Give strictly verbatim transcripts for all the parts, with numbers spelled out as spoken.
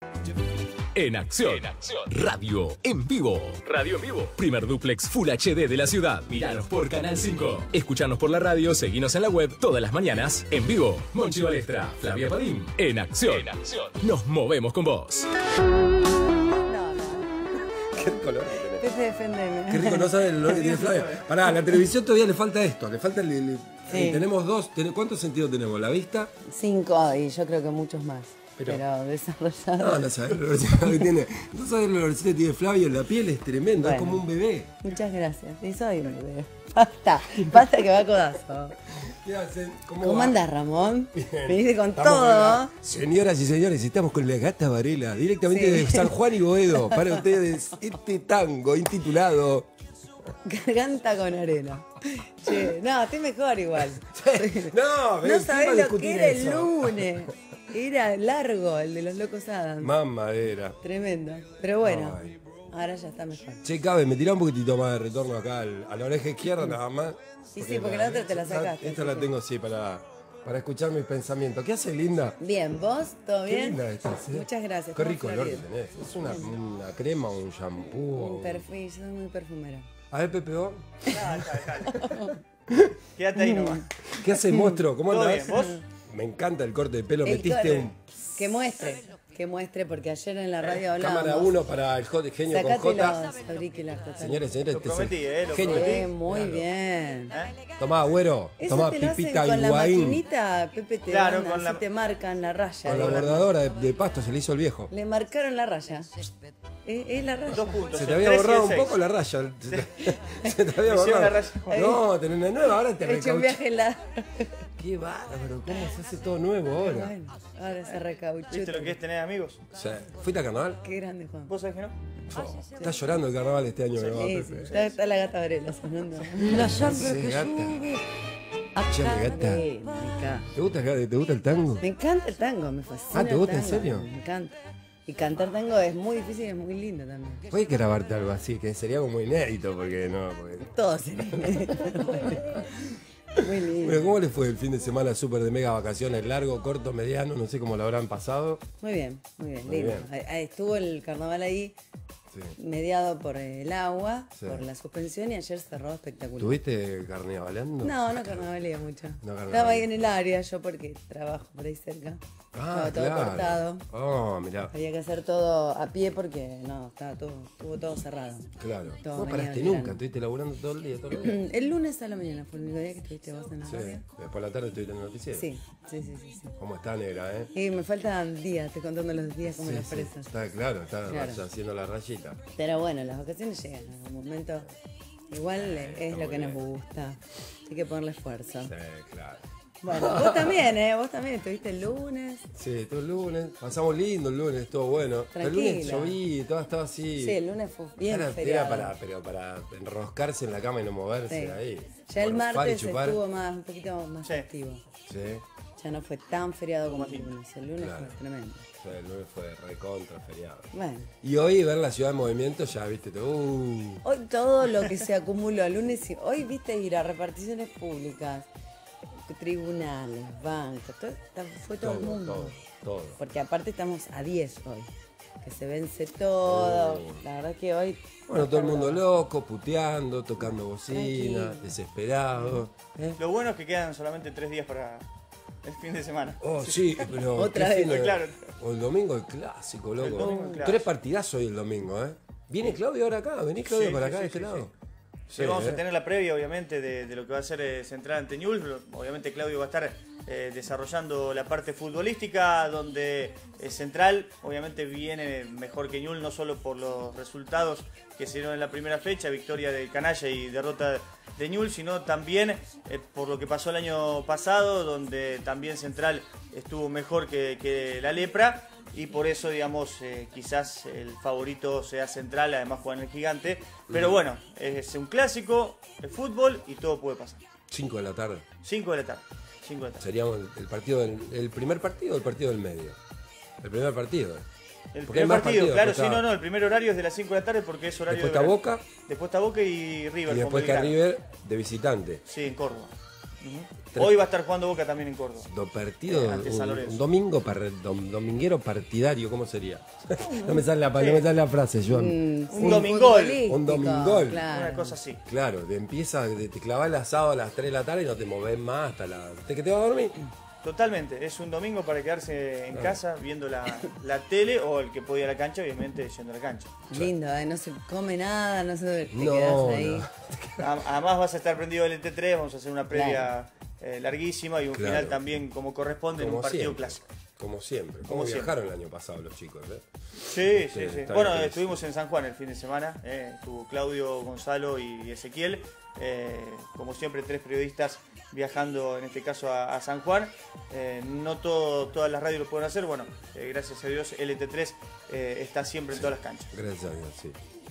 En acción. en acción, radio en vivo. Radio en vivo. Primer duplex Full H D de la ciudad. Miranos por Canal cinco. Escuchanos por la radio, seguinos en la web todas las mañanas en vivo. Monchi Balestra, Flavia Padín. En acción. En acción. Nos movemos con vos. No, no. Qué color. Pepe, defendeme. Qué rico, no sabes el olor que tiene Flavia. Pará, a la televisión todavía le falta esto. Le falta el... el- Sí. Tenemos dos. ¿Cuántos sentidos tenemos? ¿La vista? Cinco y yo creo que muchos más. Pero- Pero, desarrollados. No, no sabes el olorcito que tiene. No sabes el olorcito que tiene Flavia. La piel es tremendo. Es Bueno. como un bebé. Muchas gracias. Y soy un bebé. Basta, basta que va a codazo. ¿Qué hacen? ¿Cómo va? andás, Ramón? Viniste con Estamos todo. con la- Señoras y señores, estamos con la Gata Varela, directamente Sí. de San Juan y Boedo, para ustedes este tango intitulado... Garganta con arena. Che, no, estoy mejor igual. No, No ven, sabés ¿quién va a lo que discutir era el eso? lunes. Era largo el de los Locos Adams. Mamadera. Tremendo. Pero bueno, Ay. ahora ya está mejor. Che, cabe, me tirá un poquitito más de retorno acá al- a la oreja izquierda nada más. Sí, sí, porque la otra te la sacaste, Esta así la que- tengo, sí, para, para escuchar mis pensamientos. ¿Qué hace, linda? Bien, ¿vos? ¿Todo Qué bien? linda esta, ¿sí? Muchas gracias. Qué ¿Cómo rico olor que florido? tenés. Es una, una crema, un shampoo. Un perfil, yo soy muy perfumera. A ver, Pepe, ¿vos? Quédate ahí nomás. ¿Qué hace, monstruo? ¿Cómo ¿Todo andás? bien? ¿Vos? Me encanta el corte de pelo. El Metiste core. un... Que muestre, que muestre, porque ayer en la radio hablábamos. Cámara uno para el J- genio con Sacate J. los auriculares, total. Señores, señores, Lo este es prometí, el eh, lo genio. prometí. Eh, muy bien. Tomá, güero. Eso Tomá, te lo hacen pipita con la Higuaín. maquinita, Pepe, te Claro, dan, con así la- te marcan la raya. Con la Le- bordadora de, de pasto se le hizo el viejo. Le marcaron la raya. Es, es la raya. Dos puntos. Se el te había tres y el borrado un seis. poco la raya. Se te, se te había Me hicieron borrado. la raya. No, tenés una nueva, ahora te He hecho un recauché. viaje en la... Qué bárbaro, cómo se hace todo nuevo ahora. Bueno, ahora se recauchó. ¿Viste lo que es tener amigos? O sea, ¿fuiste a carnaval? Qué grande, Juan. ¿Vos sabés que no? Oh, está llorando el carnaval este año, ¿verdad, Sí, sí, Pepe? está, está la gata Varela sonando. La sangre Sí, que gata. sube. Che, gata. Sí, me encanta. ¿Te gusta, ¿Te gusta el tango? Me encanta el tango, me fascina. Ah, ¿te gusta el en tango, serio? Me encanta. Y cantar tango es muy difícil y es muy lindo también. Puedes grabarte algo así, que sería como inédito, porque no. Porque... Todo sería muy lindo. Bueno, ¿cómo les fue el fin de semana súper de mega vacaciones? Largo, corto, mediano, no sé cómo lo habrán pasado. Muy bien, muy bien, Muy lindo. bien. Ahí- ahí estuvo el carnaval ahí, Sí. mediado por el agua, Sí. por la suspensión, y ayer cerró espectacular. ¿Tuviste carnavaleando? No, no carnavalía mucho. No carnavalía. Estaba ahí en el área, yo porque trabajo por ahí cerca. Ah, Estaba todo claro. cortado. Oh, mirá. Había que hacer todo a pie porque no, estaba todo, estuvo todo cerrado. Claro. Todo No venía paraste del nunca, verano. estuviste laburando todo el día, todo el día. El lunes a la mañana fue el único día que estuviste vos en la Sí. radio. Después de la tarde estuviste en el noticiero. Sí, sí, sí, sí, sí. ¿Cómo está, negra, eh? Y me faltan días, estoy contando los días como Sí, las sí. presas. Está claro, está Claro. ya haciendo la rayita. Pero bueno, las vacaciones llegan en algún momento. Igual eh, es lo que nos gusta. Hay que ponerle esfuerzo. Sí, claro. Bueno, vos también, ¿eh? Vos también estuviste el lunes. Sí, todo el lunes. Pasamos lindo el lunes, estuvo bueno. Pero el lunes Tranquila. lloví, todo estaba así. Sí, el lunes fue bien Era, feriado. era para, pero para enroscarse en la cama y no moverse Sí. ahí. Ya el Morfar y martes chupar. estuvo más, un poquito más Sí. activo. Sí, Ya no fue tan feriado como el lunes. El lunes Claro. fue tremendo. sí, el lunes fue recontra feriado. Bueno, Y hoy ver la ciudad en movimiento, ya viste, todo, uh, hoy todo lo que se acumuló el lunes, y hoy viste ir a reparticiones públicas, tribunales, bancos, todo, fue todo, todo, el mundo. todo, todo. Porque aparte estamos a diez hoy. Que se vence todo. Oh. La verdad que hoy. Bueno, todo el mundo loco, puteando, tocando bocina, Tranquilo. desesperado. ¿eh? Lo bueno es que quedan solamente tres días para el fin de semana. Oh, sí, pero. Otra qué vez. fino. Claro. O el domingo el clásico, loco. El domingo el clásico. Tres partidazos hoy el domingo, ¿eh? ¿Viene Claudio ahora acá? ¿Venís Claudio Sí, para sí, acá sí, de este sí, lado? Sí, Sí, vamos ¿eh? a tener la previa, obviamente, de, de lo que va a ser eh, Central ante Newell's. Obviamente Claudio va a estar eh, desarrollando la parte futbolística, donde eh, Central obviamente viene mejor que Newell's, no solo por los resultados que se dieron en la primera fecha, victoria del Canalla y derrota de Newell's, sino también eh, por lo que pasó el año pasado, donde también Central estuvo mejor que, que la Lepra. Y por eso, digamos, eh, quizás el favorito sea Central, además juega en el Gigante. Pero bueno, es un clásico, el fútbol y todo puede pasar. Cinco de la tarde. cinco de la tarde. cinco de la tarde. Sería el, el partido del, el primer partido o el partido del medio. El primer partido. ¿eh? El Porque hay primer más partido, partidos, claro, después sí, está- no, no, el primer horario es de las cinco de la tarde porque es horario Después de está verano. Boca Después está Boca y River. y después con está Belgrano. River de visitante. Sí, en Córdoba. Uh-huh. Hoy va a estar jugando Boca también en Córdoba. Dos partidos, eh, un, un domingo par, dom, dominguero partidario, ¿cómo sería? no, me sale la, sí. no me sale la frase, Joan. Mm, un, un domingol. Un domingol. Claro. Una cosa así. Claro, te empieza, te, te clavas el asado a las tres de la tarde y no te movés más hasta la... ¿Te, que te vas a dormir? Totalmente, es un domingo para quedarse en casa viendo la, la tele, o el que puede ir a la cancha, obviamente yendo a la cancha. Lindo, ¿eh? No se come nada, no se te no, quedas ahí. No. Además vas a estar prendido L T tres, vamos a hacer una previa claro. eh, larguísima y un claro. final también como corresponde como en un partido siempre. clásico. Como siempre, como, como viajaron siempre. El año pasado los chicos, ¿eh? Sí, sí, sí. Bueno, estuvimos en San Juan el fin de semana, eh, estuvo Claudio, Gonzalo y Ezequiel, eh, como siempre tres periodistas viajando en este caso a, a San Juan. Eh, no todo, todas las radios lo pueden hacer, bueno, eh, gracias a Dios L T tres eh, está siempre en todas las canchas. Gracias a Dios, sí.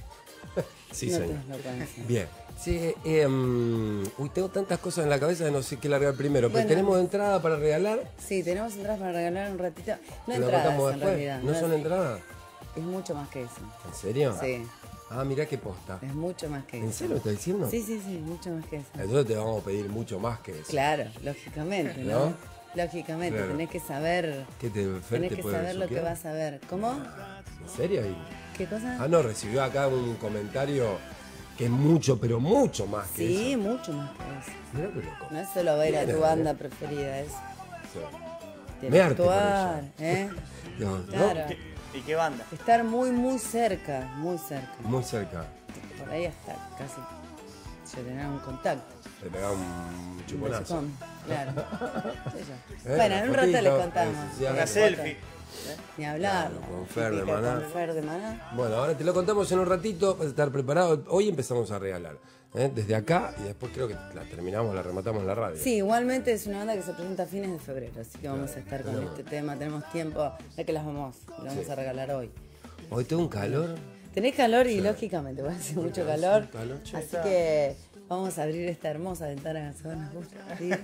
sí, no señor. Bien. Sí, eh, um, uy, tengo tantas cosas en la cabeza que no sé qué largar primero. Pero bueno, ¿tenemos entrada para regalar? Sí, tenemos entradas para regalar un ratito. No entradas, en realidad. ¿No, ¿No son entradas? Es mucho más que eso. ¿En serio? Sí. Ah, mirá qué posta. Es mucho más que eso. ¿En serio estás diciendo? Sí, sí, sí, mucho más que eso. Entonces te vamos a pedir mucho más que eso. Claro, lógicamente, ¿no? ¿No? Lógicamente, claro. tenés que saber. ¿Qué te, tenés te que saber lo que vas a ver. ¿Cómo? ¿En serio? ¿Qué cosa? Ah, no, recibió acá un comentario que es mucho, pero mucho más que sí, eso. Sí, mucho más que eso. Mirá qué loco. No es solo ver a tu banda preferida, es. Sí. Tienes que actuar, ¿eh? No, claro. ¿no? ¿Y qué banda? Estar muy, muy cerca, muy cerca. Muy cerca. Por ahí hasta casi se tener un contacto. Le pegaba un chuponazo. Un claro. ¿Eh? Bueno, en un rato les contamos. Sí, una selfie. Ni hablar. Claro, con Fer de Maná. Con Fer de Maná. Bueno, ahora te lo contamos en un ratito, vas a estar preparado. Hoy empezamos a regalar. ¿eh? Desde acá y después creo que la terminamos, la rematamos en la radio. Sí, igualmente es una banda que se presenta a fines de febrero, así que vamos a estar con este tema. Tenemos tiempo de que las vamos, las vamos sí. a regalar hoy. Hoy tengo un calor. Tenés calor y sí. lógicamente va a hacer mucho calor. calor así que vamos a abrir esta hermosa ventana que nos gusta abrir.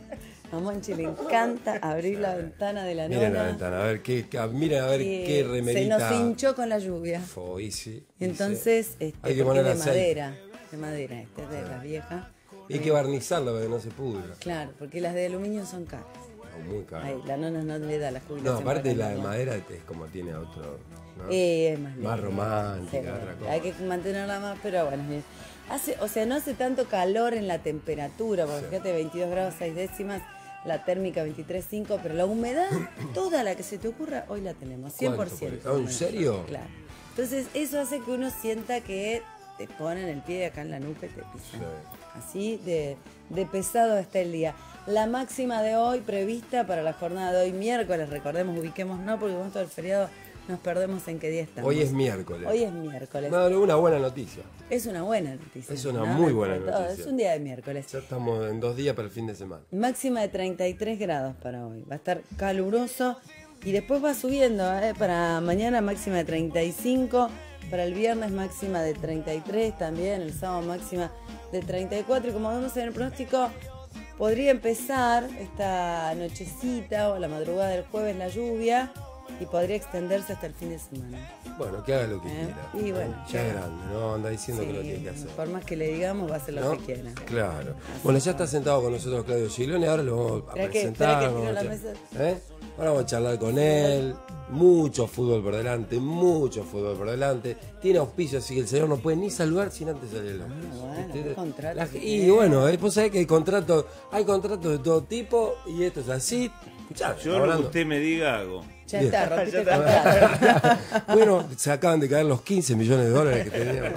A Monchi le encanta abrir la ventana de la nona. Miren la ventana, a ver qué, miren a ver qué remerita. Se nos hinchó con la lluvia. Fue, sí, y entonces, sí. este, hay que poner de madera, de madera, este es de ah. la vieja. Y hay que barnizarla para que no se pudra. Claro, porque las de aluminio son caras. No, muy caras. Ay, la nona no le da la jubilación. No, aparte la de madera es como tiene otro, ¿no? Eh, es más, más romántica, sí, otra cosa. Hay que mantenerla más, pero bueno, hace, o sea, no hace tanto calor en la temperatura, porque sí. fíjate, veintidós grados seis décimas, la térmica veintitrés punto cinco, pero la humedad, toda la que se te ocurra, hoy la tenemos, cien por ciento. ¿Oh, ¿en serio? Claro. Entonces, eso hace que uno sienta que te ponen el pie acá en la nuca y te pisan. Sí. Así de, de pesado está el día. La máxima de hoy prevista para la jornada de hoy, miércoles, recordemos, ubiquemos, no, porque con todo el feriado nos perdemos en qué día estamos. Hoy es miércoles. Hoy es miércoles. No, una buena noticia. Es una buena noticia. Es una ¿no? muy buena noticia. Es un día de miércoles. Ya estamos en dos días para el fin de semana. Máxima de treinta y tres grados para hoy. Va a estar caluroso y después va subiendo. ¿eh? Para mañana máxima de treinta y cinco. Para el viernes máxima de treinta y tres también. El sábado máxima de treinta y cuatro. Y como vemos en el pronóstico, podría empezar esta nochecita o la madrugada del jueves la lluvia. Y podría extenderse hasta el fin de semana. Bueno, que haga lo que ¿Eh? quiera. Y bueno, ya es grande, ¿no? Anda diciendo sí, que lo tiene que hacer. Por más que le digamos, va a hacer lo ¿no? que quiera. Claro. Así bueno, ya está sentado con nosotros Claudio Gigliones, ahora lo vamos a presentar. Que, vamos que a la mesa. ¿Eh? Ahora vamos a charlar con él. Mucho fútbol por delante, mucho fútbol por delante. Tiene auspicio, así que el señor no puede ni saludar sin antes salir el auspicio. Ah, bueno, contrato, la, y bueno, eh, vos sabés que hay contratos, hay contratos de todo tipo y esto es así. Escuchá, yo lo que usted me diga hago. Ya bien. Está, repite contrato. Bueno, se acaban de caer los quince millones de dólares que teníamos.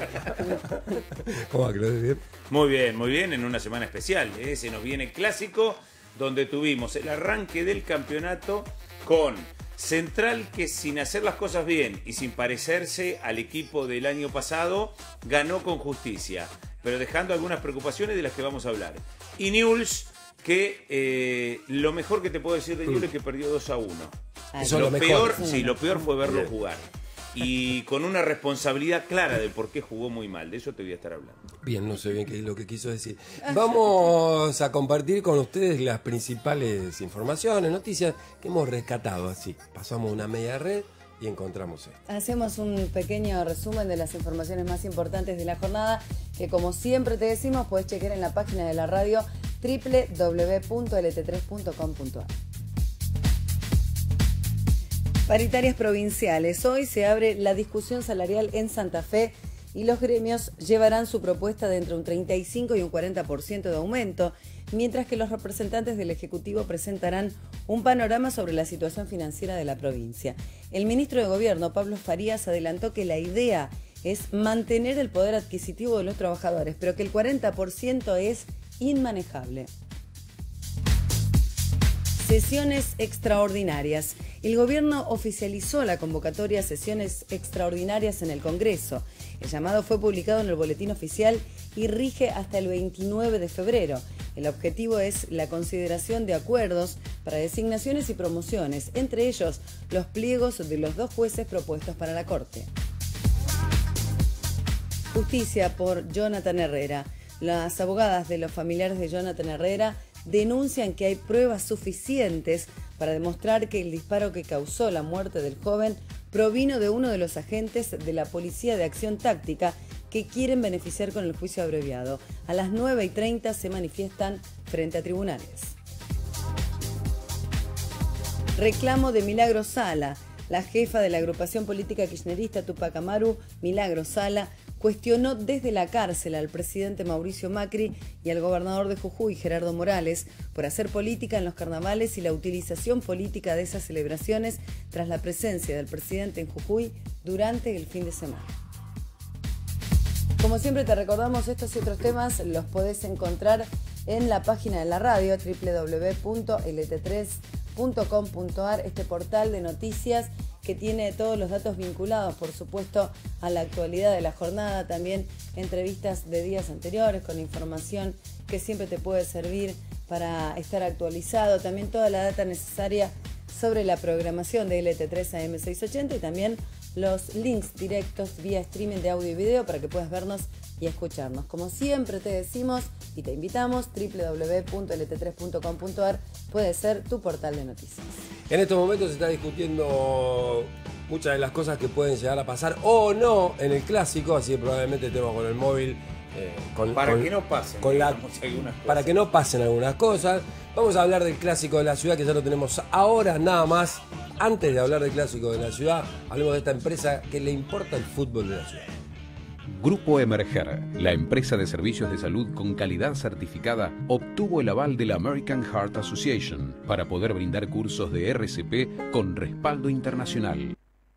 ¿Cómo va, Claudio? ¿Bien? Muy bien, muy bien, en una semana especial. ¿eh? Se nos viene clásico, donde tuvimos el arranque del campeonato con Central, que sin hacer las cosas bien y sin parecerse al equipo del año pasado, ganó con justicia, pero dejando algunas preocupaciones de las que vamos a hablar. Y Newell's, que eh, lo mejor que te puedo decir de Newell's es que perdió dos a uno. Eso lo, lo peor, mejor. sí, lo peor fue verlo jugar. Y con una responsabilidad clara del por qué jugó muy mal. De eso te voy a estar hablando. Bien, no sé bien qué es lo que quiso decir. Vamos a compartir con ustedes las principales informaciones, noticias que hemos rescatado así. Pasamos una media red y encontramos esto. Hacemos un pequeño resumen de las informaciones más importantes de la jornada, que como siempre te decimos, puedes chequear en la página de la radio doble u doble u doble u punto ele te tres punto com punto a r. Paritarias provinciales. Hoy se abre la discusión salarial en Santa Fe y los gremios llevarán su propuesta de entre un treinta y cinco y un cuarenta por ciento de aumento, mientras que los representantes del Ejecutivo presentarán un panorama sobre la situación financiera de la provincia. El ministro de Gobierno, Pablo Farías, adelantó que la idea es mantener el poder adquisitivo de los trabajadores, pero que el cuarenta por ciento es inmanejable. Sesiones extraordinarias. El gobierno oficializó la convocatoria a sesiones extraordinarias en el Congreso. El llamado fue publicado en el Boletín Oficial y rige hasta el veintinueve de febrero. El objetivo es la consideración de acuerdos para designaciones y promociones, entre ellos los pliegos de los dos jueces propuestos para la Corte. Justicia por Jonathan Herrera. Las abogadas de los familiares de Jonathan Herrera denuncian que hay pruebas suficientes para demostrar que el disparo que causó la muerte del joven provino de uno de los agentes de la Policía de Acción Táctica que quieren beneficiar con el juicio abreviado. A las nueve y treinta se manifiestan frente a tribunales. Reclamo de Milagro Sala. La jefa de la agrupación política kirchnerista Tupac Amaru, Milagro Sala, cuestionó desde la cárcel al presidente Mauricio Macri y al gobernador de Jujuy, Gerardo Morales, por hacer política en los carnavales y la utilización política de esas celebraciones tras la presencia del presidente en Jujuy durante el fin de semana. Como siempre te recordamos, estos y otros temas los podés encontrar en la página de la radio, doble u doble u doble u punto ele te tres punto com punto a r, este portal de noticias que tiene todos los datos vinculados, por supuesto, a la actualidad de la jornada, también entrevistas de días anteriores con información que siempre te puede servir para estar actualizado, también toda la data necesaria sobre la programación de L T tres A M seiscientos ochenta y también los links directos vía streaming de audio y video para que puedas vernos y escucharnos. Como siempre te decimos y te invitamos, doble u doble u doble u punto ele te tres punto com punto a r puede ser tu portal de noticias. En estos momentos se está discutiendo muchas de las cosas que pueden llegar a pasar o no en el clásico, así que probablemente estemos con el móvil. Eh, con, para con, que no pasen con la, para que no pasen algunas cosas. Vamos a hablar del clásico de la ciudad, que ya lo tenemos ahora nada más. Antes de hablar del clásico de la ciudad, hablemos de esta empresa que le importa el fútbol de la ciudad. Grupo Emerger, la empresa de servicios de salud con calidad certificada, obtuvo el aval de la American Heart Association para poder brindar cursos de R C P con respaldo internacional.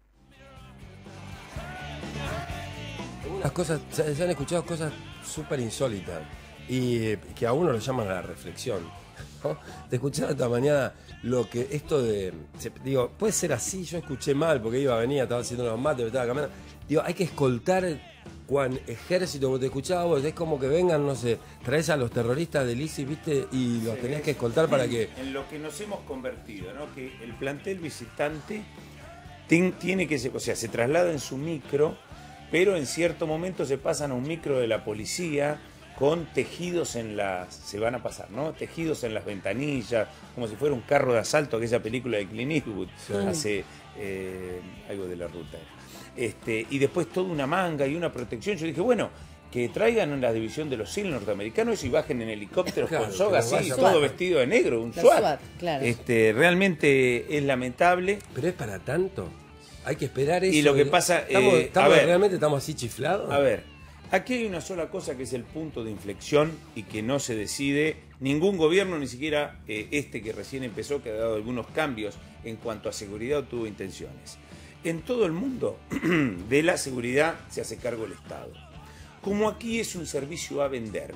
Algunas cosas, se, se han escuchado cosas súper insólitas y que a uno lo llaman a la reflexión, ¿no? Te escuchaba esta mañana lo que esto de, se, digo, puede ser así, yo escuché mal porque iba, venía, estaba haciendo los mates, me estaba caminando, digo, hay que escoltar cuán ejército, como te escuchaba vos, es como que vengan, no sé, traes a los terroristas del I S I S, viste, y los sí, tenías que escoltar para que... En lo que nos hemos convertido, ¿no? Que el plantel visitante ten, tiene que, o sea, se traslada en su micro, pero en cierto momento se pasan a un micro de la policía con tejidos en las, se van a pasar, ¿no? Tejidos en las ventanillas, como si fuera un carro de asalto, aquella película de Clint Eastwood, sí. hace eh, algo de la ruta. Este, y después toda una manga y una protección. Yo dije, bueno, que traigan la división de los S E A L norteamericanos y bajen en helicópteros claro, con soga así, todo SWAT. Vestido de negro, un SWAT. SWAT claro. Este, realmente es lamentable. Pero es para tanto. Hay que esperar eso. Y lo que pasa, estamos, eh, estamos, a ver, realmente estamos así chiflados. A ver, aquí hay una sola cosa que es el punto de inflexión y que no se decide ningún gobierno, ni siquiera eh, este que recién empezó, que ha dado algunos cambios en cuanto a seguridad o tuvo intenciones. En todo el mundo de la seguridad se hace cargo el Estado. Como aquí es un servicio a vender,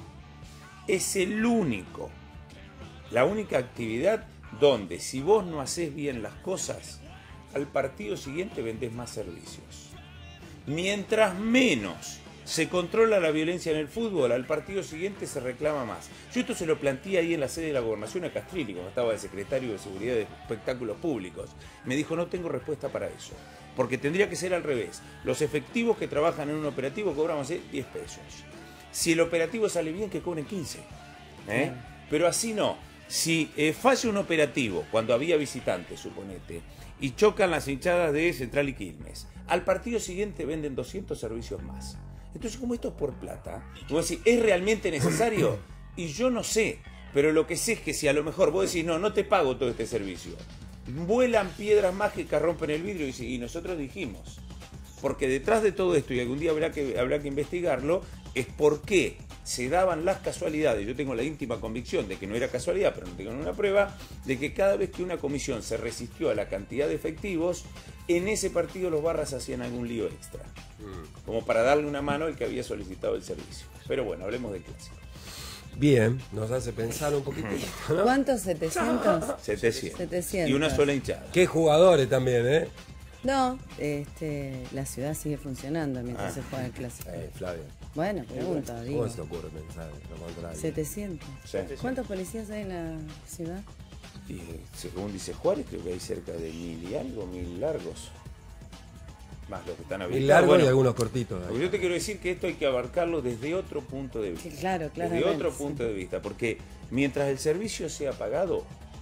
es el único, la única actividad donde si vos no haces bien las cosas, al partido siguiente vendés más servicios. Mientras menos se controla la violencia en el fútbol, al partido siguiente se reclama más. Yo esto se lo planteé ahí en la sede de la Gobernación a Castrilli, cuando estaba de secretario de Seguridad de Espectáculos Públicos. Me dijo, no tengo respuesta para eso, porque tendría que ser al revés. Los efectivos que trabajan en un operativo cobran más de diez pesos. Si el operativo sale bien, que cobren quince. ¿eh? Mm. Pero así no. Si eh, falla un operativo, cuando había visitantes, suponete, y chocan las hinchadas de Central y Quilmes, al partido siguiente venden doscientos servicios más. Entonces, como esto es por plata, vos decís, ¿es realmente necesario? Y yo no sé, Pero lo que sé es que si a lo mejor vos decís, no, no te pago todo este servicio, vuelan piedras mágicas, rompen el vidrio y, y nosotros dijimos, porque detrás de todo esto, y algún día habrá que, habrá que investigarlo, es por qué se daban las casualidades. Yo tengo la íntima convicción de que no era casualidad, pero no tengo una prueba, de que cada vez que una comisión se resistió a la cantidad de efectivos, en ese partido los barras hacían algún lío extra, como para darle una mano al que había solicitado el servicio. Pero bueno, hablemos de clásico. Bien, nos hace pensar un poquito, ¿no? ¿Cuántos? ¿setecientos? setecientos. setecientos. Y una sola hinchada. Qué jugadores también, ¿eh? No, este, la ciudad sigue funcionando mientras Ah. se juega el clásico. Eh, Flavio. Bueno, pregunta, digo. ¿Cómo se te ocurre pensar lo contrario? setecientos. Sí. ¿Cuántos policías hay en la ciudad? Y según dice Juárez, creo que hay cerca de mil y algo, mil largos. Más los que están Mil habilitados. largos Bueno, y algunos cortitos. porque yo te quiero decir que esto hay que abarcarlo desde otro punto de vista. Sí, claro, Desde claramente, otro sí. punto de vista. Porque mientras el servicio sea pagado,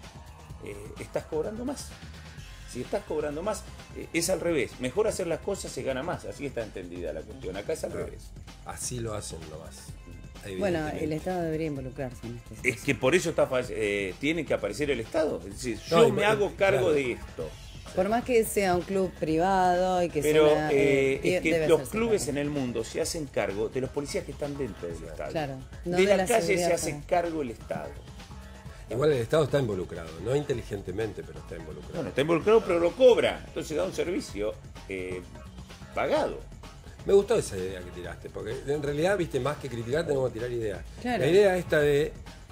eh, estás cobrando más. Si estás cobrando más, eh, es al revés. Mejor hacer las cosas se gana más. Así está entendida la cuestión. Acá es al revés. Así lo hacen nomás. Bueno, evidentemente. el Estado debería involucrarse en esto. Es que por eso está, fa- eh, tiene que aparecer el Estado. Es decir, No, yo y- me hago cargo claro. de esto. Por más que sea un club privado y que Pero sea una, eh, eh, es que debe los hacerse clubes cargo. en el mundo se hacen cargo de los policías que están dentro del estadio. Claro, no de, de la, la calle seguridad se hace para- cargo el Estado. Igual el Estado está involucrado, no inteligentemente, pero está involucrado. Bueno, está involucrado, pero lo cobra. Entonces da un servicio eh, pagado. Me gustó esa idea que tiraste, porque en realidad, viste, más que criticar tenemos que tirar ideas. Claro. La idea esta de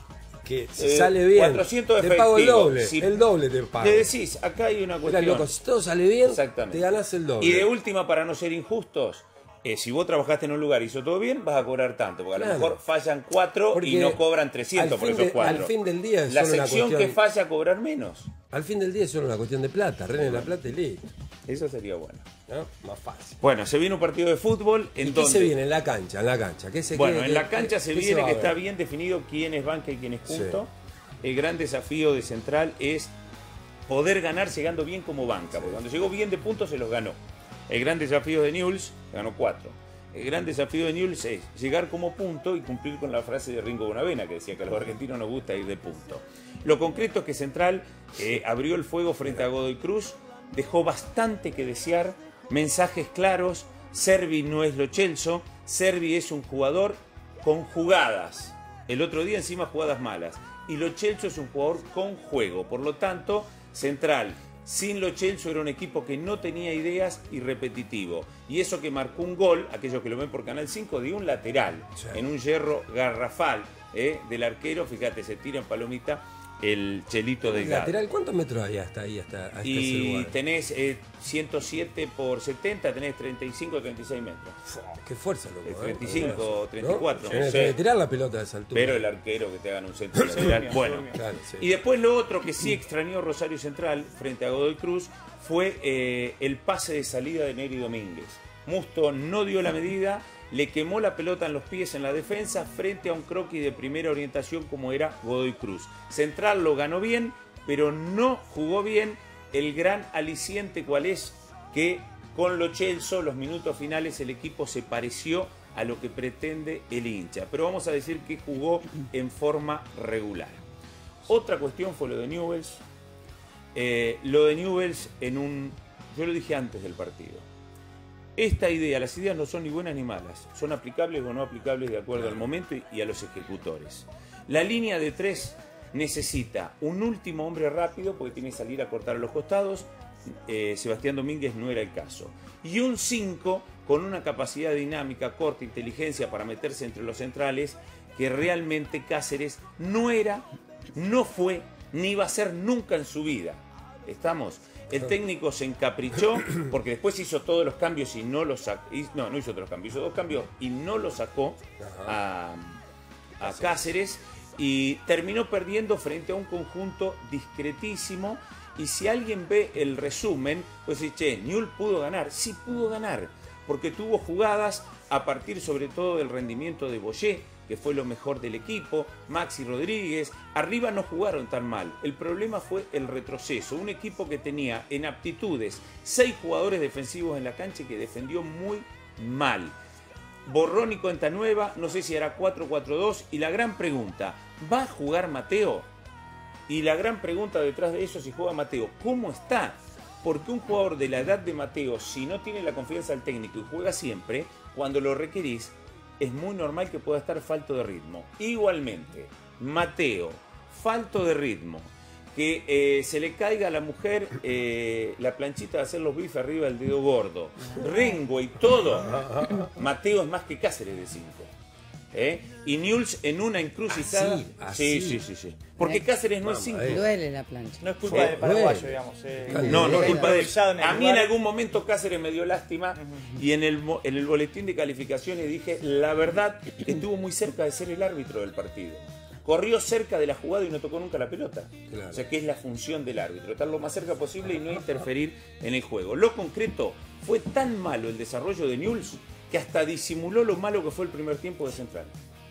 que si Eh, sale bien, cuatrocientos te pago el efectivos. doble, Si el doble te pago. Le decís, acá hay una Mira, cuestión. loco, si todo sale bien, Exactamente. te ganás el doble. Y de última, para no ser injustos, eh, si vos trabajaste en un lugar y hizo todo bien, vas a cobrar tanto. Porque a Claro. lo mejor fallan cuatro Porque y no cobran trescientos al por fin esos de- cuatro. al fin del día es La solo una sección cuestión- que falla cobrar menos. Al fin del día es solo una cuestión de plata, renen la plata y listo, Eso sería bueno. ¿no? Más fácil. Bueno, se viene un partido de fútbol en ¿Y qué donde... se viene en la cancha? En la cancha. ¿Qué se Bueno, qué- en la qué- cancha se qué viene va que a está ver? bien definido quién es banca y quién es punto. Sí. El gran desafío de Central es poder ganar llegando bien como banca, porque cuando llegó bien de puntos se los ganó. El gran desafío de Newell's, ganó cuatro. El gran desafío de Newell's es llegar como punto y cumplir con la frase de Ringo Bonavena, que decía que a los argentinos nos gusta ir de punto. Lo concreto es que Central eh, abrió el fuego frente a Godoy Cruz, dejó bastante que desear, mensajes claros, Servi no es Lo Celso, Servi es un jugador con jugadas. El otro día encima jugadas malas. Y Lo Celso es un jugador con juego. Por lo tanto, Central sin Lo Celso era un equipo que no tenía ideas y repetitivo. Y eso que marcó un gol, aquellos que lo ven por Canal cinco, de un lateral, Sí. en un hierro garrafal eh, del arquero. Fíjate, se tira en palomita el Chelito Delgado. Lateral, ¿cuántos metros hay hasta ahí, hasta, hasta ese Y lugar? tenés eh, ciento siete por setenta, tenés treinta y cinco, treinta y seis metros. Qué fuerza, loco. Eh, ¿eh? treinta y cinco, ¿No? treinta y cuatro, Tenés no que sé. tirar la pelota a esa altura. Pero el arquero que te hagan un centro lateral. Bueno, Claro, sí. y después lo otro que sí extrañó Rosario Central frente a Godoy Cruz fue eh, el pase de salida de Neri Domínguez. Musto no dio la medida, le quemó la pelota en los pies en la defensa frente a un croquis de primera orientación como era Godoy Cruz. Central lo ganó bien, pero no jugó bien. El gran aliciente cuál es que con Lo Celso los minutos finales el equipo se pareció a lo que pretende el hincha. Pero vamos a decir que jugó en forma regular. Otra cuestión fue lo de Newell's. Eh, lo de Newell's en un... Yo lo dije antes del partido. Esta idea, las ideas no son ni buenas ni malas. Son aplicables o no aplicables de acuerdo al momento y, y a los ejecutores. La línea de tres necesita un último hombre rápido porque tiene que salir a cortar a los costados. Eh, Sebastián Domínguez no era el caso. Y un cinco con una capacidad dinámica, corta, inteligencia para meterse entre los centrales que realmente Cáceres no era, no fue, ni va a ser nunca en su vida. ¿Estamos? El técnico se encaprichó porque después hizo todos los cambios y no los sacó. No, no hizo otros cambios, hizo dos cambios y no lo sacó a, a Cáceres y terminó perdiendo frente a un conjunto discretísimo. Y si alguien ve el resumen, pues dice, che, Newell's pudo ganar. Sí pudo ganar, porque tuvo jugadas a partir sobre todo del rendimiento de Boyé, que fue lo mejor del equipo, Maxi Rodríguez. Arriba no jugaron tan mal. El problema fue el retroceso. Un equipo que tenía en aptitudes seis jugadores defensivos en la cancha y que defendió muy mal. borrón y cuenta nueva, no sé si hará cuatro cuatro dos, y la gran pregunta, ¿va a jugar Mateo? Y la gran pregunta detrás de eso, si juega Mateo, ¿cómo está? Porque un jugador de la edad de Mateo, si no tiene la confianza del técnico y juega siempre, cuando lo requerís, es muy normal que pueda estar falto de ritmo. Igualmente, Mateo, falto de ritmo, que eh, se le caiga a la mujer eh, la planchita de hacer los bifes arriba del dedo gordo, Rengo y todo, Mateo es más que Cáceres de cinco. ¿Eh? Y Newell's en una encrucijada. Así, así. Sí, sí, sí, sí. Porque Cáceres no es cinco. Duele la plancha. No es culpa Sí. del paraguayo, digamos. eh. No, no es culpa de él. Improvisado en el A mí en lugar. algún momento Cáceres me dio lástima y en el, mo- en el boletín de calificaciones dije, la verdad, estuvo muy cerca de ser el árbitro del partido. Corrió cerca de la jugada y no tocó nunca la pelota. Claro. O sea que es la función del árbitro, estar lo más cerca posible y no interferir en el juego. Lo concreto, fue tan malo el desarrollo de Newell's que hasta disimuló lo malo que fue el primer tiempo de Central.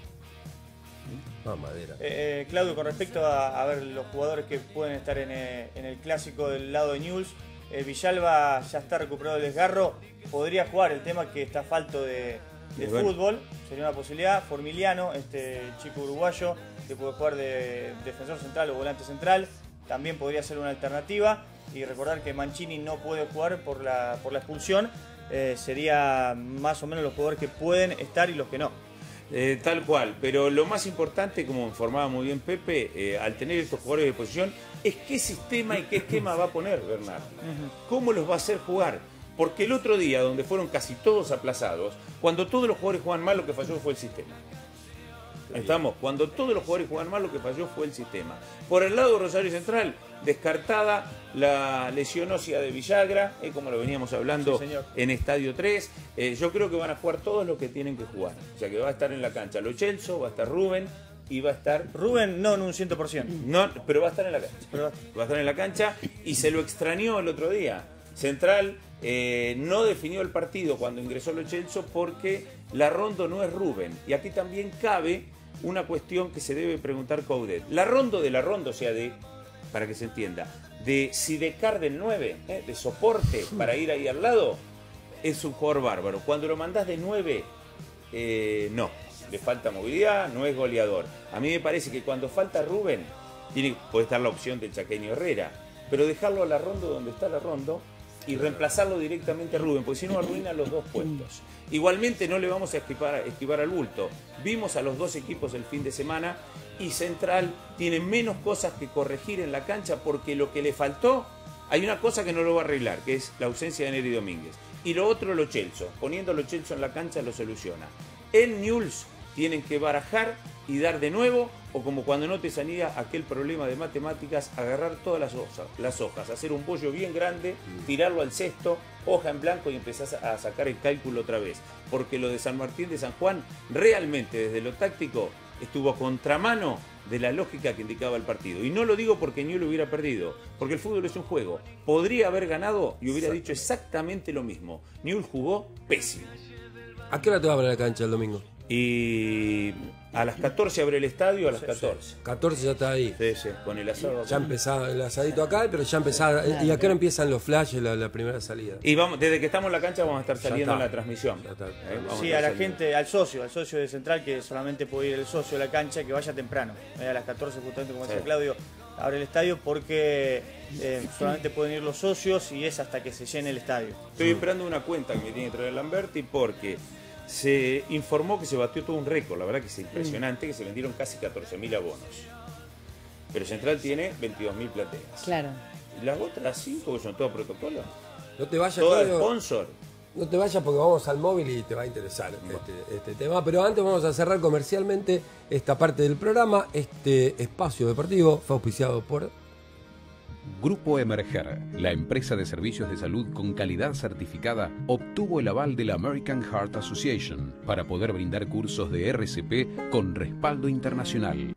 Ah, madera. Eh, eh, Claudio, con respecto a, a ver los jugadores que pueden estar en, eh, en el clásico del lado de Newell's, eh, Villalba ya está recuperado del desgarro, podría jugar, el tema que está falto de, de Bueno. fútbol, sería una posibilidad. Formiliano, este chico uruguayo que puede jugar de defensor central o volante central, también podría ser una alternativa. Y recordar que Mancini no puede jugar por la, por la expulsión, eh, sería más o menos los jugadores que pueden estar y los que no. Eh, tal cual, pero lo más importante, como informaba muy bien Pepe, eh, al tener estos jugadores de posición, es qué sistema y qué esquema va a poner Bernardo. ¿Cómo los va a hacer jugar? Porque el otro día, donde fueron casi todos aplazados, cuando todos los jugadores juegan mal, lo que falló fue el sistema. Estamos, cuando todos los jugadores juegan mal, lo que falló fue el sistema. Por el lado de Rosario Central, descartada la lesión ósea de Villagra, eh, como lo veníamos hablando Sí, señor. en Estadio tres. Eh, yo creo que van a jugar todos los que tienen que jugar. O sea que va a estar en la cancha Lo Celso, va a estar Rubén y va a estar... Rubén no en un cien por ciento. No, pero va a estar en la cancha. Pero va- Va a estar en la cancha y se lo extrañó el otro día. Central eh, no definió el partido cuando ingresó Lo Celso porque la Rondo no es Rubén. Y aquí también cabe una cuestión que se debe preguntar Coudet. La Rondo de la Rondo, o sea, de, para que se entienda, de Sidecar del nueve, ¿eh? de soporte para ir ahí al lado, es un jugador bárbaro. Cuando lo mandás de nueve, eh, no, le falta movilidad, no es goleador. A mí me parece que cuando falta Rubén, tiene, puede estar la opción del Chaqueño Herrera, pero dejarlo a la Rondo donde está la Rondo y reemplazarlo directamente a Rubén, porque si no arruina los dos puestos. Igualmente no le vamos a esquivar, esquivar al bulto. Vimos a los dos equipos el fin de semana y Central tiene menos cosas que corregir en la cancha porque lo que le faltó, hay una cosa que no lo va a arreglar, que es la ausencia de Neri Domínguez. Y lo otro, Lo Celso. Poniendo Lo Celso en la cancha lo soluciona. En Newell's tienen que barajar y dar de nuevo, o como cuando no te salía aquel problema de matemáticas, agarrar todas las hojas, las hojas, hacer un bollo bien grande, tirarlo al cesto, hoja en blanco y empezás a sacar el cálculo otra vez. Porque lo de San Martín de San Juan, realmente desde lo táctico, estuvo a contramano de la lógica que indicaba el partido. Y no lo digo porque Newell's hubiera perdido, porque el fútbol es un juego. Podría haber ganado y hubiera dicho exactamente lo mismo. Newell's jugó pésimo. ¿A qué hora te va para la cancha el domingo? Y a las catorce abre el estadio, a las catorce. catorce ya está ahí. Sí, sí, con el asado. Ya empezaba el asadito acá, pero ya empezaba. ¿Y a qué hora empiezan los flashes, la, la primera salida? Y vamos, desde que estamos en la cancha vamos a estar saliendo en está. la transmisión. Ya está. Eh, vamos Sí, a a estar la saliendo. gente, al socio, al socio de Central, que solamente puede ir el socio de la cancha, que vaya temprano. Eh, a las catorce, justamente como Sí. decía Claudio, abre el estadio porque eh, solamente pueden ir los socios y es hasta que se llene el estadio. Estoy esperando una cuenta que me tiene que traer Lamberti porque se informó que se batió todo un récord. La verdad que es impresionante, que se vendieron casi catorce mil abonos. Pero Central tiene veintidós mil plateas. Claro. ¿Y las otras cinco que son todo protocolo? No te vayas, Todo Claudio. sponsor. No te vayas porque vamos al móvil y te va a interesar este, este tema. Pero antes vamos a cerrar comercialmente esta parte del programa. Este espacio deportivo fue auspiciado por... Grupo Emerger, la empresa de servicios de salud con calidad certificada, obtuvo el aval de la American Heart Association para poder brindar cursos de R C P con respaldo internacional.